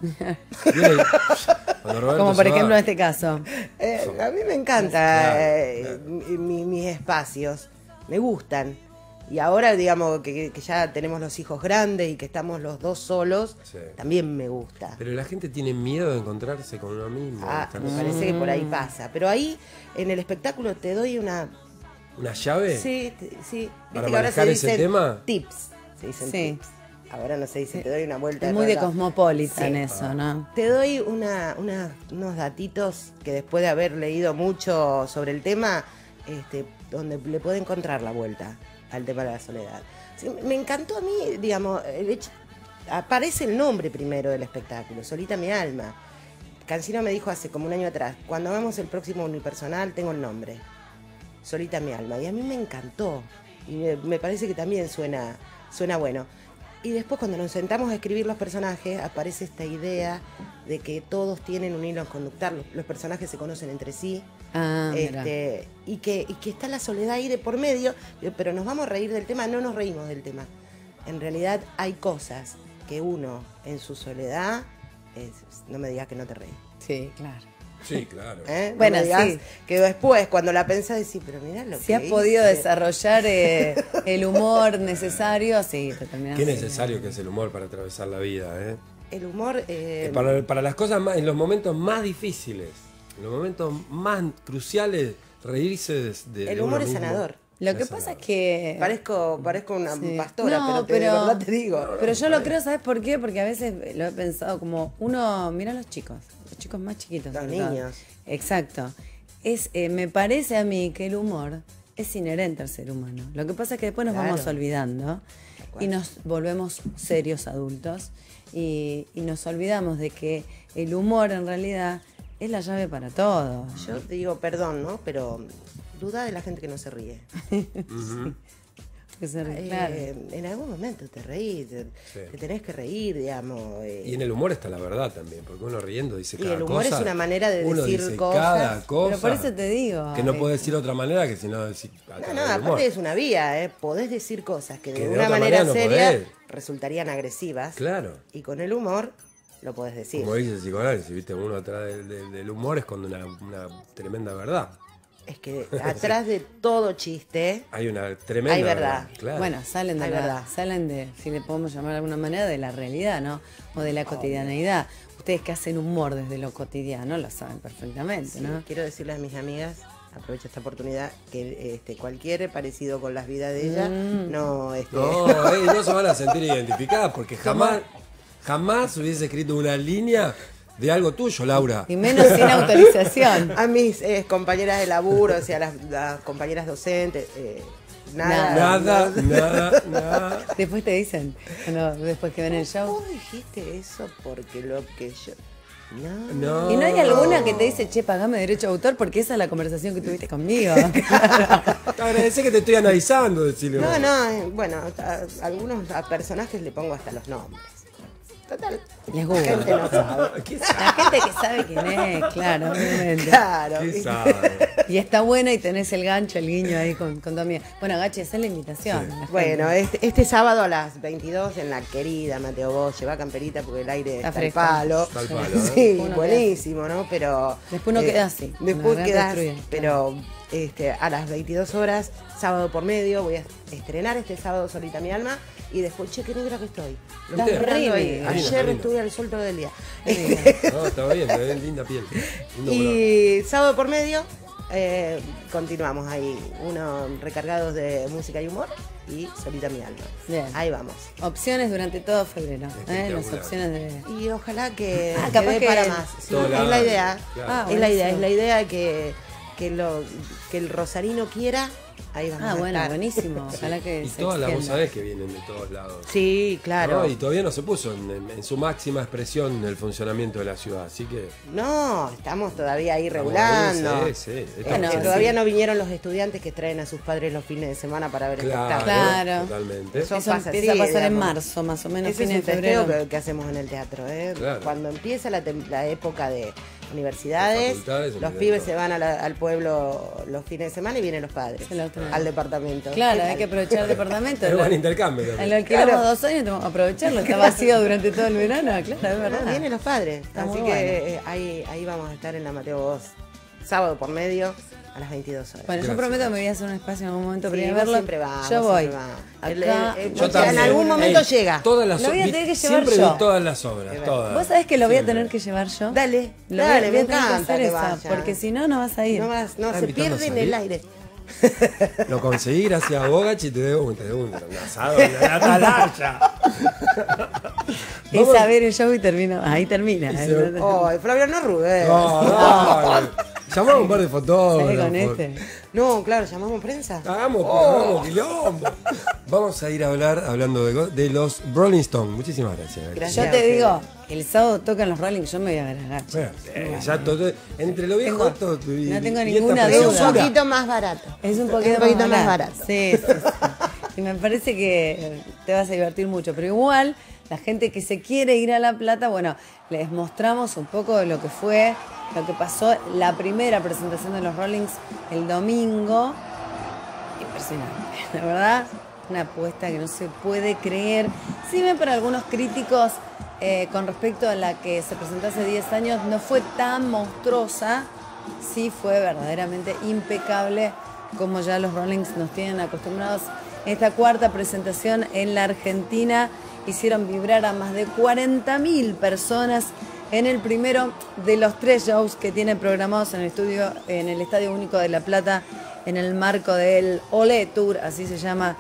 Cuando Roberto Como por se va- ejemplo en este caso. Eh, a mí me encanta Claro, eh, claro. mi- mi- mis espacios, me gustan. Y ahora, digamos, que, que ya tenemos los hijos grandes y que estamos los dos solos, Sí. también me gusta. Pero la gente tiene miedo de encontrarse con uno mismo. Ah, estar me solo. parece que por ahí pasa. Pero ahí, en el espectáculo, te doy una... ¿Una llave? Sí, te- sí. ¿Para Viste que ahora se manejar ese dicen tema? tips. Se dicen Sí. tips. Ahora no se dice, te doy una vuelta. Es muy de rara. cosmopolitan Sí. eso, ¿no? Te doy una, una- unos datitos que después de haber leído mucho sobre el tema, este, donde le puede encontrar la vuelta al tema de la soledad. Sí, me encantó a mí, digamos, el hecho, aparece el nombre primero del espectáculo, Solita mi alma. Cancino me dijo hace como un año atrás, cuando hagamos el próximo unipersonal tengo el nombre, Solita mi alma. Y a mí me encantó. Y me, me parece que también suena, suena bueno. Y después cuando nos sentamos a escribir los personajes, aparece esta idea de que todos tienen un hilo conductar, los, los personajes se conocen entre sí, Ah, mira. este, y, que, y que está la soledad ahí de por medio, pero nos vamos a reír del tema, no nos reímos del tema. En realidad hay cosas que uno en su soledad, es- no me digas que no te reís. Sí, claro. Sí, claro. ¿Eh? No Bueno, me digas sí. que después, cuando la pensás, decís, pero mirá lo Si que has podido hice. desarrollar eh, el humor necesario, sí, te terminas. Qué necesario que es el humor para atravesar la vida, ¿eh? El humor... eh, Para, para las cosas más, en los momentos más difíciles, en los momentos más cruciales, reírse de, de el de humor uno es mismo. sanador. Lo que pasa es que. Parezco, parezco una Sí. pastora, No, pero, te, de pero- verdad te digo. Pero yo lo creo, ¿sabes por qué? Porque a veces lo he pensado como uno, mira a los chicos, los chicos más chiquitos. Los sobre todo. niños. Exacto. Es, eh, me parece a mí que el humor es inherente al ser humano. Lo que pasa es que después nos Claro. vamos olvidando y nos volvemos serios adultos y, y nos olvidamos de que el humor en realidad es la llave para todo. Yo te digo, perdón, ¿no? Pero duda de la gente que no se ríe. Ujú. Que se ríe, Eh, claro. en algún momento te reís, te, Sí. te tenés que reír, digamos. eh. Y en el humor está la verdad también, porque uno riendo dice Y cada el humor cosa. es una manera de uno decir dice cosas. cada cosa. Pero por eso te digo. Que no eh, puede decir otra manera que si no decir a No, través no, del humor. aparte es una vía, ¿eh? Podés decir cosas que de, Que de una otra manera, manera no seria podés. resultarían agresivas. Claro. Y con el humor lo podés decir. Como dice el psicoanálisis, viste, uno atrás del, del- del humor esconde una, una tremenda verdad. Es que atrás de todo chiste Hay una tremenda hay verdad. Claro. Bueno, salen de Hay la, verdad. salen de, si le podemos llamar de alguna manera, de la realidad, ¿no? O de la cotidianeidad. Ustedes que hacen humor desde lo cotidiano lo saben perfectamente, Sí, ¿no? quiero decirle a mis amigas, aprovecho esta oportunidad, que este, cualquier parecido con las vidas de ella, Mm. no, este, No, eh, no se van a sentir identificadas porque jamás, jamás hubiese escrito una línea de algo tuyo, Laura. Y menos sin autorización. a mis eh, compañeras de laburo, o sea, las, las compañeras docentes, eh, nada. Nada, nada, nada. Después te dicen, cuando- después que ven el show. Vos dijiste eso porque lo que yo... No. No. Y no hay alguna que te dice, che, pagame derecho de autor, porque esa es la conversación que tuviste conmigo. Te agradecé que te estoy analizando, decirle. No, no, eh, bueno, a, algunos a personajes le pongo hasta los nombres. Total. Les La gente gusta. no sabe. ¿Qué La gente que sabe quién es, claro, obviamente. Claro. ¿Qué sabe? Y está buena y tenés el gancho, el guiño ahí con, con tu amiga. Bueno, Gachi, esa es la invitación. Sí. a la gente. Bueno, este, este sábado a las veintidós en la querida Mateo Bosch, lleva camperita porque el aire Está está, al fresco. palo. Está al palo, ¿eh? Sí, Uno buenísimo, ¿no? Pero... Después uno queda así, con Después la quedás, garganta destruida. pero este, a las veintidós horas, sábado por medio, voy a estrenar este sábado Solita mi alma y después, che, qué negra que estoy. Lo Estás estoy esperando re ahí. negra. Ayer Linda, linda. estuve al sol todo el día. No, está bien, te ven linda piel. Lindo color. Y sábado por medio, eh, continuamos ahí, unos recargados de música y humor y Solita mi alma. Bien. Ahí vamos. Opciones durante todo febrero. ¿eh? Las Espectacular. opciones de. Y ojalá que, Ah, que capaz dé que para más. Sí, todo el es la año, idea. claro. Ah, es la idea, buenísimo. es la idea que, que, lo, que el rosarino quiera Ahí vamos Ah, a bueno, estar. buenísimo. Ojalá que Y se todas las, vos extienda. sabés que vienen de todos lados. Sí, claro. ¿No? Y todavía no se puso en, en- en su máxima expresión el funcionamiento de la ciudad, así que... No, estamos todavía ahí Estamos regulando. ahí, sí, sí, Eh, estamos que ahí. todavía no vinieron los estudiantes que traen a sus padres los fines de semana para ver Claro, espectáculos. Claro. totalmente. Eso, Eso pasa empieza así, a pasar en digamos. marzo, más o menos, Ese es fines un de festeo febrero. que, que hacemos en el teatro. ¿eh? Claro. Cuando empieza la, tem- la época de universidades, facultades, los olvidate pibes todo. se van a la- al pueblo los fines de semana y vienen los padres Se lo traen. al departamento. Claro, ¿Qué hay tal? que aprovechar el departamento. Es Lo- buen intercambio Lo también. alquilamos Claro. dos años, tenemos que aprovecharlo. Está vacío durante todo el verano, claro, es No, verdad. vienen los padres. Está Así muy que bueno. eh, ahí, ahí vamos a estar en la Mateo Voz, sábado por medio, a las veintidós horas. Bueno, yo Gracias. prometo que me voy a hacer un espacio en algún momento para Sí, ir a vos verlo. siempre vas, yo vos voy. siempre vas. El- Acá, el- el- Yo en también. algún momento Ey, llega. Todas las Lo voy a vi- tener que llevar Siempre yo. vi todas las obras, todas. Vos sabés que lo voy a Siempre. tener que llevar yo. Dale, Lo dale, voy, me voy a tener que encanta hacer que esa, vaya. porque si no, no vas a ir. No, vas- no, Ah, se invitando a pierde en el salir. aire. Lo conseguí gracias a Bogach y te debo un, te debo un, un asado en la atalaya. Es a ver el show y termina. Ahí termina. Y ¿eh? se- Ay, Flaviano, no Rubén. No, dale. Llamamos a un par de Sale fotógrafos. con este. No, claro, llamamos prensa. Hagamos, Oh. hagamos quilombo. Vamos a ir a hablar, hablando de, go- de los Rolling Stones. Muchísimas gracias. Gracias. Yo te digo, el sábado tocan los Rolling, yo me voy a ver a Gacha. Bueno, eh, ya todo, entre lo viejo Tengo- esto y, no tengo y ninguna esta Es un duda. preciosura. poquito más barato. Es un poquito, un poquito más barato. barato. Sí, sí, sí. Y me parece que te vas a divertir mucho. Pero igual, la gente que se quiere ir a La Plata, bueno, les mostramos un poco de lo que fue, lo que pasó la primera presentación de los Rollings el domingo. Impresionante, la verdad. Una apuesta que no se puede creer. Si bien para algunos críticos, eh, con respecto a la que se presentó hace diez años, no fue tan monstruosa, sí fue verdaderamente impecable, como ya los Rollings nos tienen acostumbrados. Esta cuarta presentación en la Argentina hicieron vibrar a más de cuarenta mil personas en el primero de los tres shows que tienen programados en el estudio, en el Estadio Único de La Plata, en el marco del Olé Tour, así se llama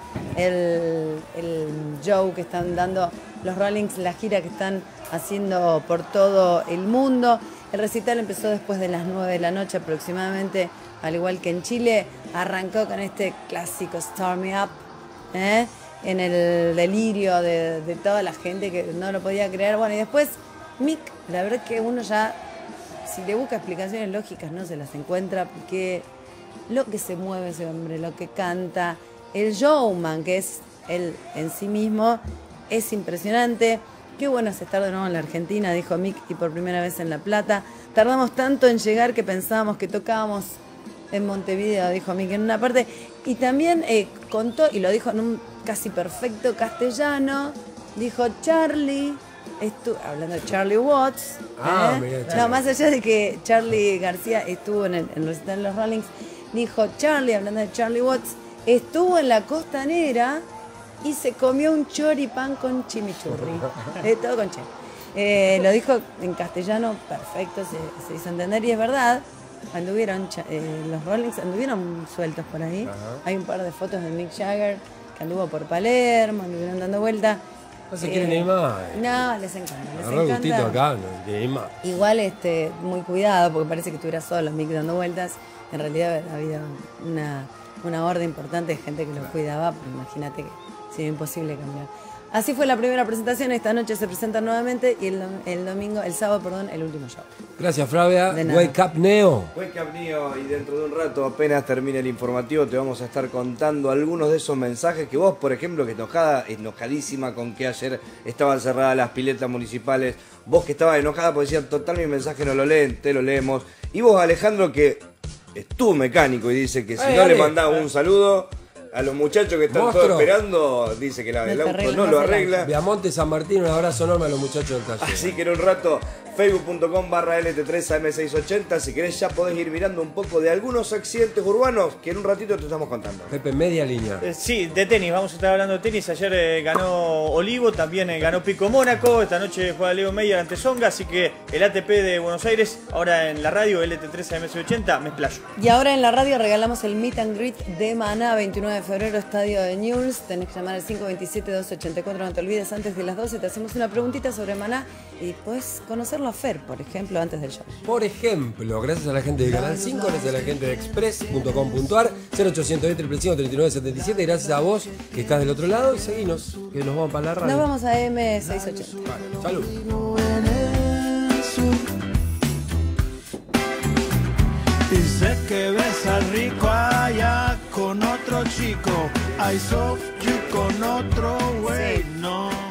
el, el show que están dando los Rollings, la gira que están haciendo por todo el mundo. El recital empezó después de las nueve de la noche aproximadamente, al igual que en Chile. Arrancó con este clásico Start Me Up, ¿eh? En el delirio de, de toda la gente que no lo podía creer. Bueno, y después Mick, la verdad que uno ya, si le busca explicaciones lógicas, no se las encuentra, porque lo que se mueve ese hombre, lo que canta, el showman que es él en sí mismo, es impresionante. Qué bueno es estar de nuevo en la Argentina, dijo Mick, y por primera vez en La Plata. Tardamos tanto en llegar que pensábamos que tocábamos en Montevideo, dijo Mick en una parte. Y también eh, contó, y lo dijo en un casi perfecto castellano, dijo Charlie, estu hablando de Charlie Watts. Ah, ¿eh? mira, No, Charlie. más allá de que Charlie García estuvo en el, en el recital de los Rollings, dijo Charlie, hablando de Charlie Watts, estuvo en la costanera y se comió un choripán con chimichurri. Eh, todo con che. Eh, lo dijo en castellano perfecto, se, se hizo entender y es verdad. Anduvieron, cha- eh, los Rollings anduvieron sueltos por ahí. Ajá. Hay un par de fotos de Mick Jagger que anduvo por Palermo, anduvieron dando vuelta. No se quieren ir más. No, les encanta. Les Agarró el encanta. gustito acá, no se quieren ir más. Igual este, muy cuidado, porque parece que estuviera solo Mick dando vueltas. En realidad había una, una horda importante de gente que lo cuidaba, pero imagínate que sería imposible cambiar. Así fue la primera presentación, esta noche se presentan nuevamente y el, dom- el domingo, el sábado, perdón, el último show. Gracias, Flavia. De nada. Wake up, Neo. Wake Up Neo, y dentro de un rato, apenas termine el informativo, te vamos a estar contando algunos de esos mensajes que vos, por ejemplo, que enojada, enojadísima con que ayer estaban cerradas las piletas municipales, vos que estabas enojada porque decían, total, mi mensaje no lo leen, te lo leemos, y vos, Alejandro, que es tu mecánico y dice que si Ay, no Ale. le mandás un saludo a los muchachos que están Monstruo. todos esperando, dice que la, el No te auto arregla no más lo el arregla. Viamonte San Martín, un abrazo enorme a los muchachos del taller. Así que en un rato, facebook punto com barra L T tres A M seiscientos ochenta, si querés ya podés ir mirando un poco de algunos accidentes urbanos que en un ratito te estamos contando. Pepe, media línea. Eh, sí, de tenis, vamos a estar hablando de tenis. Ayer eh, ganó Olivo, también eh, ganó Pico Mónaco. Esta noche juega Leo Meyer ante Songa, así que el A T P de Buenos Aires, ahora en la radio L T tres A M seiscientos ochenta, me explayo. Y ahora en la radio regalamos el Meet and Greet de Maná, veintinueve de febrero, estadio de Newell's. Tenés que llamar al cinco dos siete, dos ocho cuatro. No te olvides, antes de las doce te hacemos una preguntita sobre Maná y puedes conocerlo a Fer, por ejemplo, antes del show. Por ejemplo, gracias a la gente de Canal cinco, gracias a la gente de express punto com punto ar, cero ochocientos veinte, cinco cinco, treinta y nueve setenta y siete. Gracias a vos que estás del otro lado y seguinos, que nos vamos para la radio. Nos vamos a M seiscientos ochenta. Vale, salud. Y sé que ves al rico allá con otro chico. I saw you con otro güey, no.